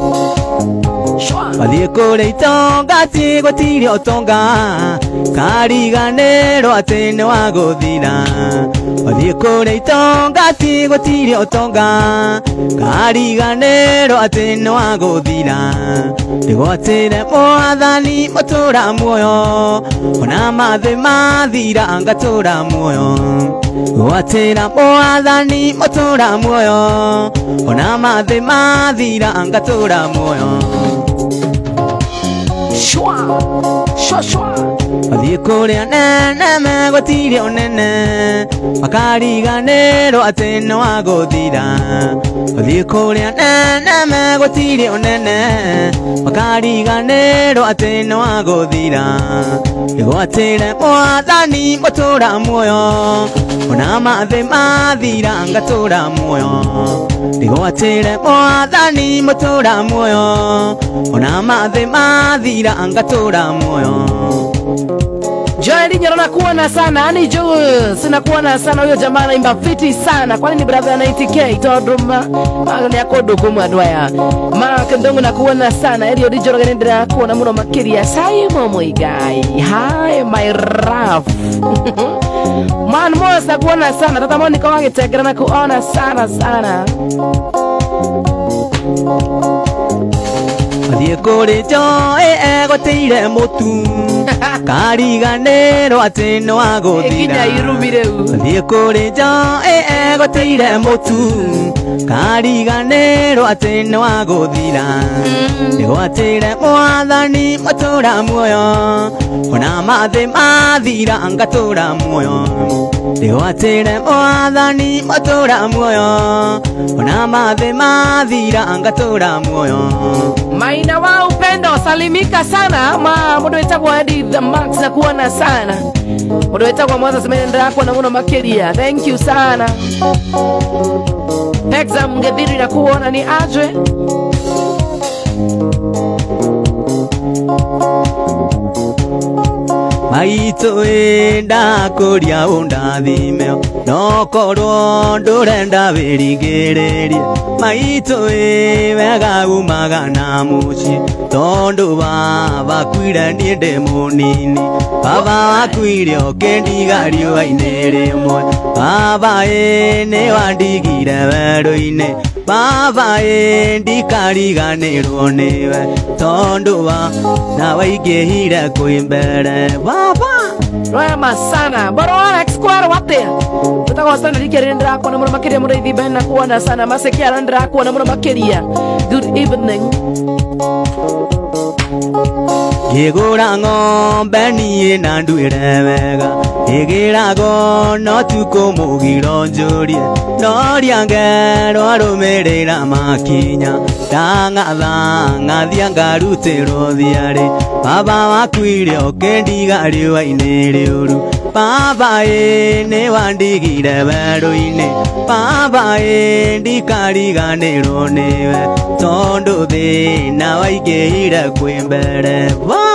bathiĩ kũrĩ itonga gũtirĩ ũtonga kariganĩrwo atĩ nĩ wa gũthira bathiĩ kũrĩ itonga gũtirĩ ũtonga kariganĩrwo atĩ nĩ wa gũthira ndĩgwatĩre Mwathani matũra muoyo ona mathe mathira ngatũra muoyo gwatĩra Mwathani matũra muoyo ona mathe mathira ngatũra muoyo shua bathiĩ kũrĩa nene megũtirĩ ũnene makariganĩrwo atĩ nĩ wa gũthira bathiĩ kũrĩa nene megũtirĩ ũnene makariganĩrwo atĩ nĩ wa gũthira ndĩgwatĩre Mwathani matũra muoyo ona mathe mathira ngatũra muoyo ndĩgwatĩre Mwathani matũra muoyo ona mathe mathira ngatũra muoyo Joeli Nyarona kuona sana ani Joel sina kuona sana huyo jamaa anaimba fiti sana kwani ni brother na 90k todruma magani akodo kumwa dwaya Mark Ndongo na kuona sana Elio Dijoro genendera kuona muno makiria Saimo Muigai hi my rough man mosa kuona sana tata Monica wangetegera na kuona sana Athie kuri joe egoteire mutu Kariganero ati no agothira Athie kuri joe egoteire mutu Kariganero ati no agothira Nigwatire mwathani matura muoyo Ona mathe mathira ngatura muoyo Nigwatire mwathani matura muoyo Ona mathe mathira ngatura muoyo Maina wa upendo salimika sana ma mundu wetagwa Eddie the Max na kuona sana mundu wetagwa Mwanza semendera kwa na muno makeria. Thank you sana. Exam ngethiri na kuona ni aje Maito enda kuria undathimeo no korwo ndurenda wirigirerie Maito wega umaga na muci tondu baba kwire ni ndi munini Baba wakwire okendigario aine rimwe Baba ni wandigire werũ-inĩ Baba ndikariganĩrwo nĩwe tondu wa na waingĩhire kwĩ mbere Baba Rwema sana. Boro Alex kwaro watea. Utago sana likerendra kwa na muno makeria murithi bena kuona sana masekia rendra kwa na muno makeria. Good evening. Ngĩgũra ng'ombe niĩ na nduĩre wega ĩgĩrago no tukũmũgiro njũrie no rĩangerwo rũmĩrĩra makinya ndang'atha ng'athia ngarutĩrwo thiarĩ Baba wakwire ũkĩndiga riũa-inĩ rĩũru Baba nĩ wandigire werũ-inĩ Baba ndikariganĩrwo nĩwe tondu thĩna waingĩhire kwĩ mbere Baba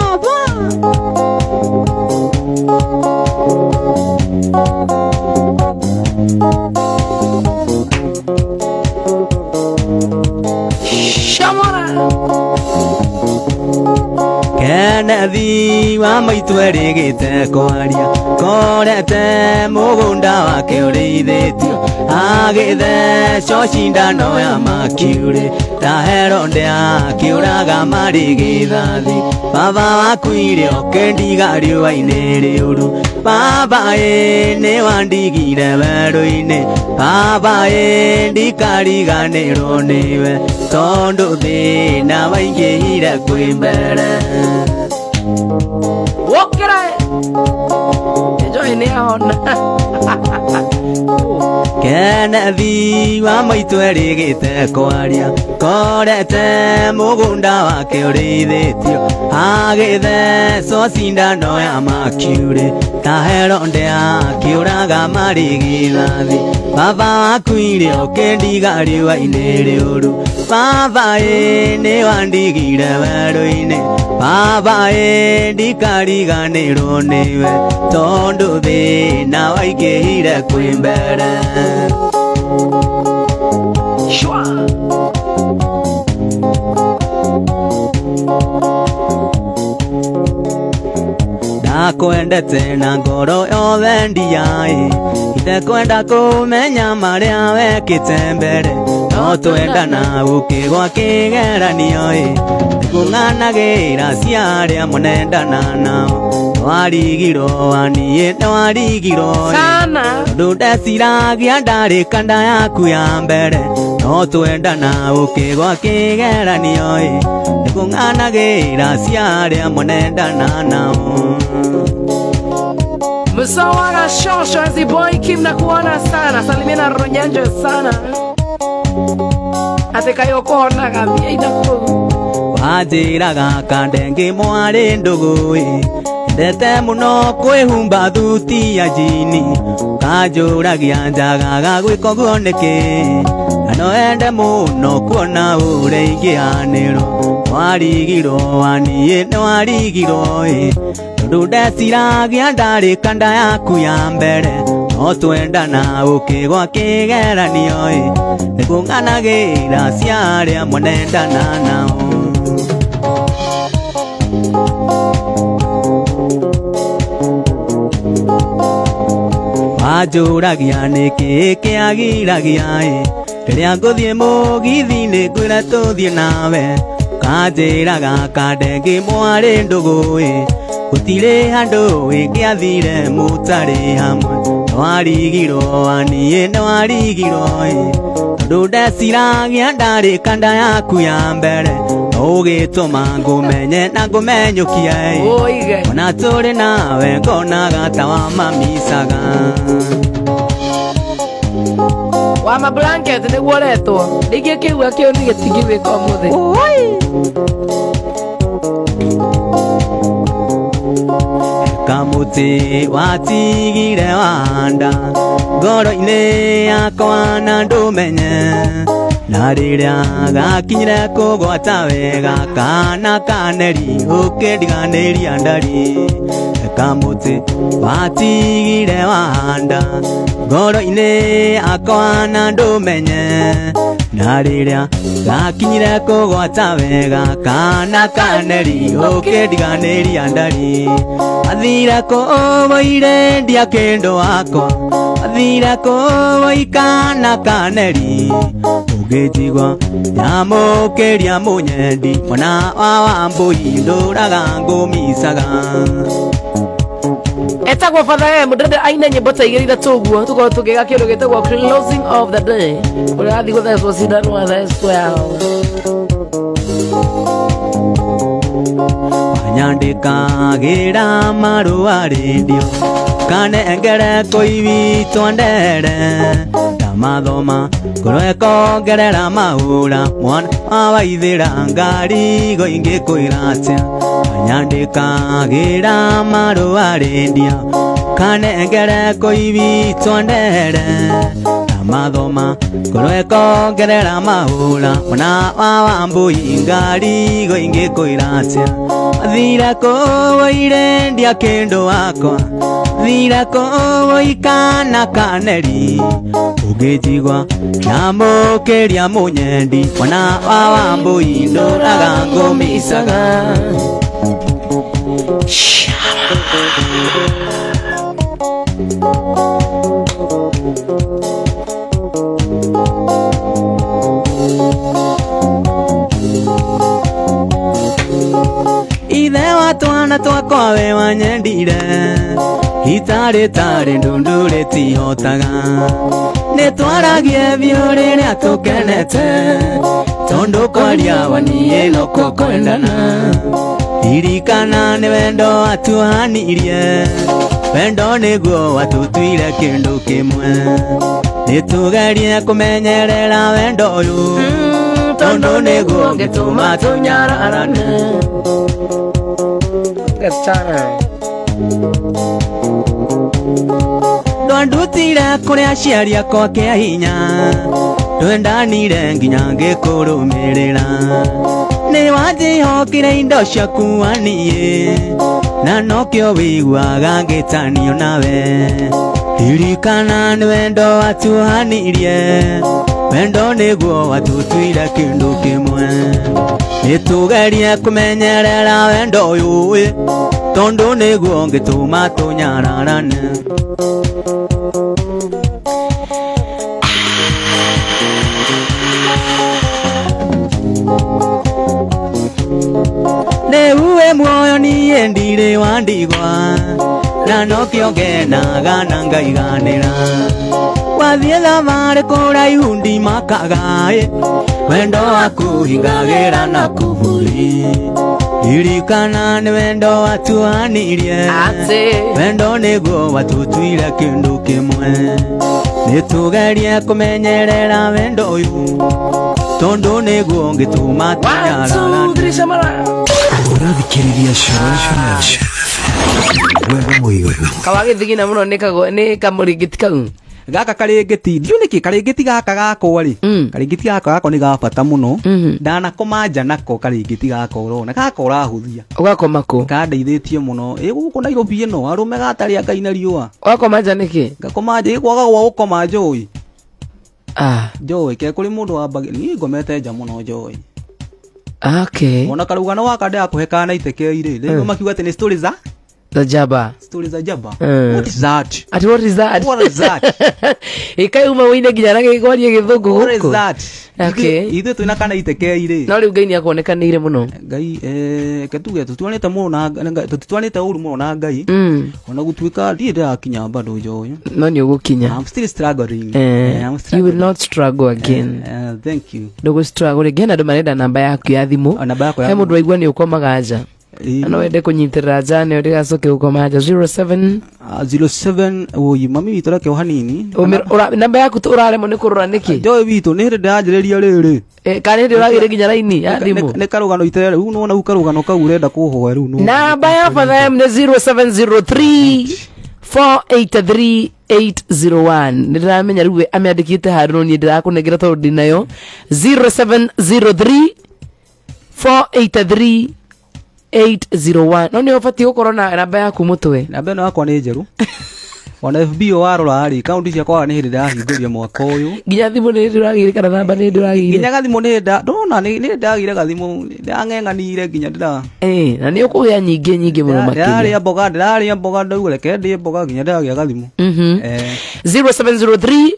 Kennedy wa maitu erĩgĩte kwaria korete mũgũnda wake ũrĩithĩtio agĩthecwo cindano ya makiurĩ ta Herode akĩũraga marĩ gĩthathi Baba wakwire ũkĩndiga riũa-inĩ rĩũru Baba nĩ wandigire werũ-inĩ Baba ndikariganĩrwo nĩwe tondu thĩna waingĩhire kwĩ mbere Wokera Enjoy ni ahona Kennedy wa maitu erĩgĩte kwaria korete mũgũnda wake ũrĩithĩtio agĩthecwo cindano ya makiurĩ ta Herode akĩũraga marĩ gĩthathi Baba wakwire ũkĩndiga riũa-inĩ rĩũru Baba nĩ wandigire werũ-inĩ Baba ndikariganĩrwo nĩwe tondu thĩna waingĩhire kwĩ mbere Shwa Ndakwendete na ngoro yothe ndiaĩ itekwenda kũmenya marĩa wekĩte mbere no twendana gũkĩgwa kĩgeranio kũng'anagĩra cia arĩa mũnendana nao Nĩwarigirwo waniĩ nĩwarigirwo sana Tondũ ndeciragia ndarĩ kanda yaku ya mbere no twendana gũkĩgwa kĩgeranio nĩkũng'anagĩra cia arĩa mũnendana nao Musawaga shosho ezi boy Kim na kuona sana salimina Ronyanjo sana Atekayo kuona gambia inaku Wanjĩraga kandenge mwarĩ ndũgũĩ ndete mũno kwĩhumba thuti ya njini kanjũragia njagaga gwĩka ũguo nĩkĩ na no ende mũno kuona ũrĩa ingĩhanĩrwo Nĩwarigirwo waniĩ nĩwarigirwo tondu ndeciragia ndarĩ kanda yaku ya mbere no twendana gũkĩgwa kĩgeranio nĩkũng'anagĩra cia arĩa mũnendana nao Wanjũragia nĩkĩ kĩagiragia rĩrĩa ngũthiĩ mũgithi nĩ ngwĩra tũthiĩ nawe Kajiraga kadenge mware nduguwe Utire handuwe giathire mutare hamwe Nwarigiro anie nwarigiro Ndudesiragia ndari kanda yaku ya mbere Ugituma ngumenye na ngumenyukie Ona turi nawe ngonaga ta wa mamisaga Wama blanket niguo retwo Rĩngĩ kĩigua kĩu nĩ gĩtigĩrĩka ũmũthĩ Kamuti watigire wanda Ngoro-inĩ yakwa na ndũmenye Na rĩrĩa gakinyire kũgwata wega Kana kaneri ũkĩndiganĩria ndari Kamuti watigire wanda Ngoro-inĩ yakwa na ndũmenye Na rĩrĩa gakinyire kũgwata wega Kana kaneri ũkĩndiganĩria ndari Athire kũũboire ndia kĩndũ wakwa Athire kũũboika na kaneri Ũgĩjigua nyamũkĩria mũnyendi Mwana wa Wambũi ndũraga ngũmicaga Etagwo Father Mudende aine nyimbo ta igĩrĩ ithatũ ũguo Tũkorwo tũkĩga kĩndũ gĩtagwo closing of the day Ũrĩa athiĩ gũthecwo cindano athecwo yao Nyandĩkagĩra marũa rĩndio Kanengereko iwi twandere Ndamathoma ngoro ĩkongerera mahũra Mwana wa Waithĩra ngarigo ingĩkwĩra atĩa Nyandĩkagĩra marũa rĩndio Kanengereko iwi twandere Ndamathoma ngoro ĩkongerera mahũra Mwana wa Wambũi ngarigo ingĩkwĩra atĩa Athire kũũboire ndia kĩndũ wakwa Athire kũũboika na kaneri Ũgĩjigua nyamũkĩria mũnyendi Mwana wa Wambũi ndũraga ngũmicaga Ithe wa twana twakwa we wanyendire Itarĩ ndundũrĩ tihotaga Nĩtwaragie biũ rĩrĩa tũkenete Tondũ kwaria waniĩ noko kwendana Ririkana nĩ wendo watuhanirie Wendo nĩguo watũtuire kĩndũ kĩmwe Nĩtũgerie kũmenyerera wendo ũyũ Tondũ nĩguo ũngĩtũma tũnyararane Ndwandutire kũrĩ aciari akwa kĩa hinya Twendanire nginya ngĩkũrũmĩrĩra Nĩ wanjĩhokire indo ciaku waniĩ Na nokĩo wĩiguaga ngĩtanio nawe Ririkana nĩ wendo watuhanirie Wendo nĩguo watũtuire kĩndũ kĩmwe Nĩtũgerie kũmenyerera wendo ũyũ Tondũ nĩguo ũngĩtũma tũnyararane Nĩuĩ muoyo niĩ ndirĩ wandigwa Na nokĩo ngenaga na ngaiganĩra Wathiĩ thabarĩ kũraihu ndimakaga Wendo waku hingagĩra na kuburi Ririkana nĩ wendo watuhanirie Wendo nĩguo watũtuire kĩndũ kĩmwe Nĩtũgerie kũmenyerera wendo ũyũ Tondũ nĩguo ũngĩtũma tũnyararane Ũrathikĩrĩria Coro Wega mũigũ Kawagĩthigina mũno nĩ kamũringĩti kau Gaka karĩngĩti ndiũ nĩkĩ karĩngĩti gaka gakwa rĩ karĩngĩti gaka nĩ gabata mũno ndanakoma nja nako karĩngĩti gaka ũrona gaka ũrahũthia ũgakoma kũ kandeithĩtie mũno gũkũ Nairobi ĩno arũme gatarĩ Ngai na riũa ũgakoma nja nĩkĩ ngakoma nja kwaga gwa gũkoma njũĩ njũĩ ke kũrĩ mũndũ wambagia niĩ ngomete nja mũno njũĩ okay ona karugano gaka ndĩrakũhe kana iteke irĩ rĩu makiuga atĩ nĩ story za za jaba. Story za jaba. What is that? Ati what is that? What is that? Ikai uma wine ginya na gikwarie githungu. What is that? Okay. Ithe twina kana iteke ire. No riu Ngai ni akonekanire muno. Ngai ketuge tutwanite muno na tutwanite uru muno na Ngai. Ona gutwika ndira kinya bado joyo. No ni ugukinya. I'm still struggling. You will not struggle again. Thank you. Ndugu struggle again. Ando marenda namba yaku ya thimu. Namba yako ya. He mundu aigua ni ukomaga aja. Ano wende kunyitirira jane uri gacoke gukoma aja 07 oyi mami witu rake hanini. Namba yaku uraremo ni kurura niki? Joy witu ni hinde anjiriria riri. Kani ndi uragire ginya raini ya thimu. Ne karugano itere u no na ukarugano ka urenda kuhoya ru no. Namba ya fathem ni 0703 483 ndiramenya riwe amiandikite haru ni ndirakunegera tondu ndinayo 0703 483 801. No ni ofati gukorwo na namba yaku mutwe. Namba ino yakwa ni njeru. Ona FB warora ari account cia kwa ni hindi ndahingũria mwaka uyu. Ginya thimu ni ndiragire kana namba ni ndiragire. Ginya gathimo ni ndona ni ndagire gathimo ndang'eng'anire ginya ndira. Na ni ukugia nyingi muno makiri. Ndiraria mboga ndauga reke ndie mboga ginya ndagia gathimo. 0703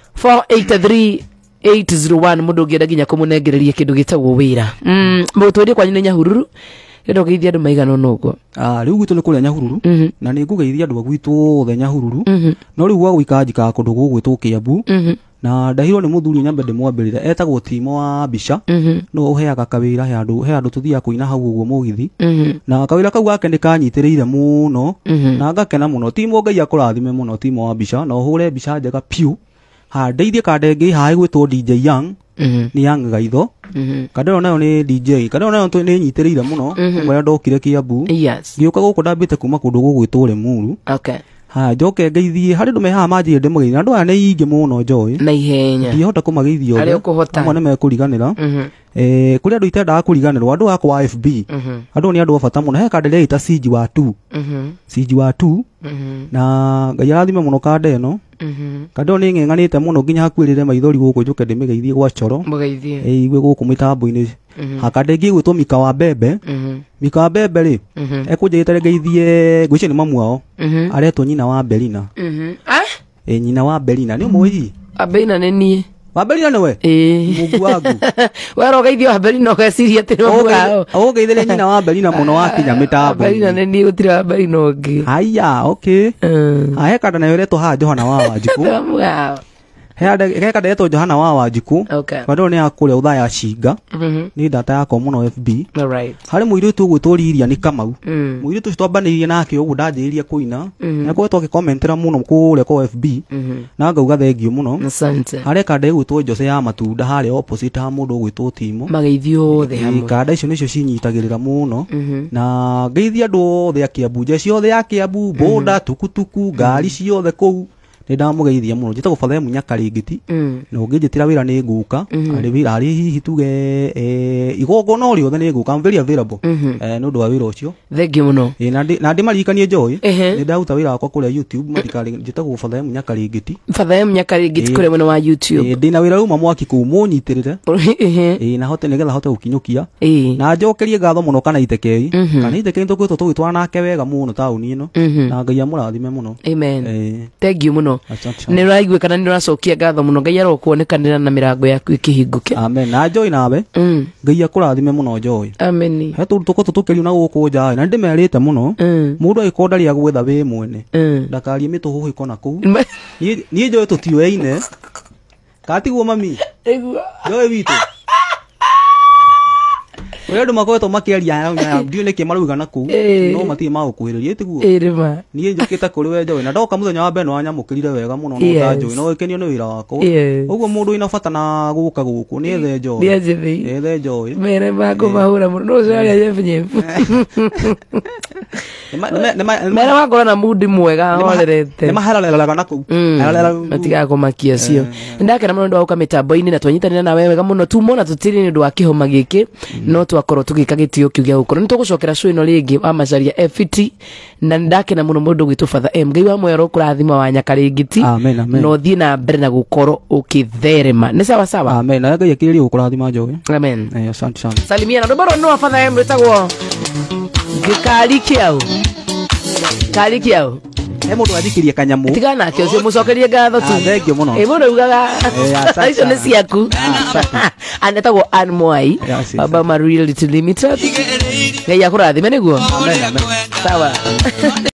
483 801 mundu ngienda ginya kumunengereria kindu gitagwo wira. Mutwende kwa nyine Nyahururu. Ndo geithia andu maigana nugo. Riu gwitu ni kuria Nyahururu na ni ngugeithia andu bagwitu the Nyahururu. No riu gwa gwikajika kundu gugwitwo Kiambu. Na ndahiro ni muthuri nyambe ndimwambirire etagwo Timo wa Bisha. No uheaga kawira he andu tuthia kuina hau uguo mugithi. Na kawira kau gake ndikanyitiriire muno na ngakena muno. Timo Ngai akurathime muno Timo wa Bisha na uhure Bisha njega piu. Ha ndeithie kandenge hai gwitwo DJ Young. Ni Young Gaitho. Kadero nayo ni DJ. Kadero nayo ni nyitiriire muno. Mwe ndokire Kiambu. Yes. Ngioka guku ndambite kuma kundu gugwitwo Lemuru. Okay. Ha njoke ngeithie hari ndu meha manjire ndemugeithia andu aya ni ingi muno Joy. Na ihenya. Ndihota kumageithia othe. Ari ukuhota. Amwe nimekuriganira. Kuri andu itendaga kuriganirwo andu akwa FB. Andu ni andu abata muno he kandele ita Siege wa 2. Siege wa 2. Na Ngai arathime muno kande eno. Kando ni ng'eng'anite muno nginya hakwirire maithori guku njuke ndimigeithie gwa coro. Mugeithie. Igwe guku mitambo-ini. Hakande ngigwitwo Mika wa Bembe. Mika wa Bembe ri. Ekunjigite ngeithie ngwici ni mamu wao. Aretwo nyina wa Belina. Nyina wa Belina ni umui. Abelina ni nie. Wa Belina ni we? Mungu wangu. Wero geithio wa Belina ukeciria ati no mwao. Ugeithire nyina wa Belina muno wa kinya mitambo. Belina ni nie gutira wa Belina ungi. Haya, okay. Ahe kada na yoretwo ha Johana wa Wanjiku. Mwao. He kada yeto Johana wa Wanjiku. Okay. Bado ni akuria utha ya Shinga. Ni data yako muno FB. Alright. Hari muiritu gwitwo Liria ni Kamau. Muiritu twambanirie nake ugu ndanjiriria kuina. Na kwa twagikommentera muno kuria kwa FB. Na ngauga thengio muno. Asante. Hari kada gwitwo Jose ya Matunda hari opposite ha mundu gwitwo Timo. Mageithio othe hamwe. Kada icio nicio cinyitagirira muno. Na ngeithia andu othe a Kiambu jeshi othe ya Kiambu boda tukutuku ngari ciothe kou. Ndamugeithia muno njitagwo Fathem Nyakaringiti no ngijitira wira ni nguka ari wira ari hihi tuge igogo no riothe ni nguka very available no ndo wa wira ucio thengio muno na ndi marikanie Joy ni ndaruta wira wakwa kuria YouTube matikari njitagwo Fathem Nyakaringiti kuria mwena wa YouTube ndi na wira uma mwaki ku munyitirire na hote nigetha hote gukinyukia na njokerie ngatho muno kana itekei kana itekei tukwitwo tugitwara nake wega muno tauni ino na Ngai amurathime muno amen thengio muno ni raigwe kana ni racokia ngatho muno Ngai arokuonekanira na mirango yaku ikihinguke amen na Joy nawe Ngai akurathime muno Joy amen he tundu tuko tukiriu na guku nja na ndimerite muno mundu agikonda ria gwetha we mwene ndakarie mituhu ikona ku ni Joy tutioeine katiguo mami Joy witu we andu makoretwo makiaria ndio niki maruga naku no matie magukuhiriria tiguo irima nie njukite kuri we Joy na ndoka muthenya wa mbere wanyamukirire wega muno no ta Joy no ikenio ni wira wako uguo mundu ina bata na guka guku ni ethe Joy ethe Joy mere mako mahura muno no cari ajefinyefu mere wakora na mudi mwega horerete ni maharareraga naku matiga kumakia cio ndakena muno ndo auka mitambo-ini na twanyitanira na wewe wega muno tumona tutiri ni ndo wa kihoma giki no twakorwo tugika gitio kiu gia gukorwo nitugucokera show ino ringi wa macaria FT na ndakena muno mundu gwitu Father Ngai wa mwero kurathima wa Nyakaringiti no thie na mbere na gukorwo ukitherema ni sawa sawa amen na Ngai akiririe gukurathima Joy amen asante sana salimia na ndobaro no Father Mbetagwo gikari kiao kari kiao he mundu athikirie kanyamu tigana kio cio mucokerie ngatho tu thengio muno mundu ugaga icio ni ciaku anetagwo Anmwai baba ma Reality Limited ngai akurathime niguo amen amen sawa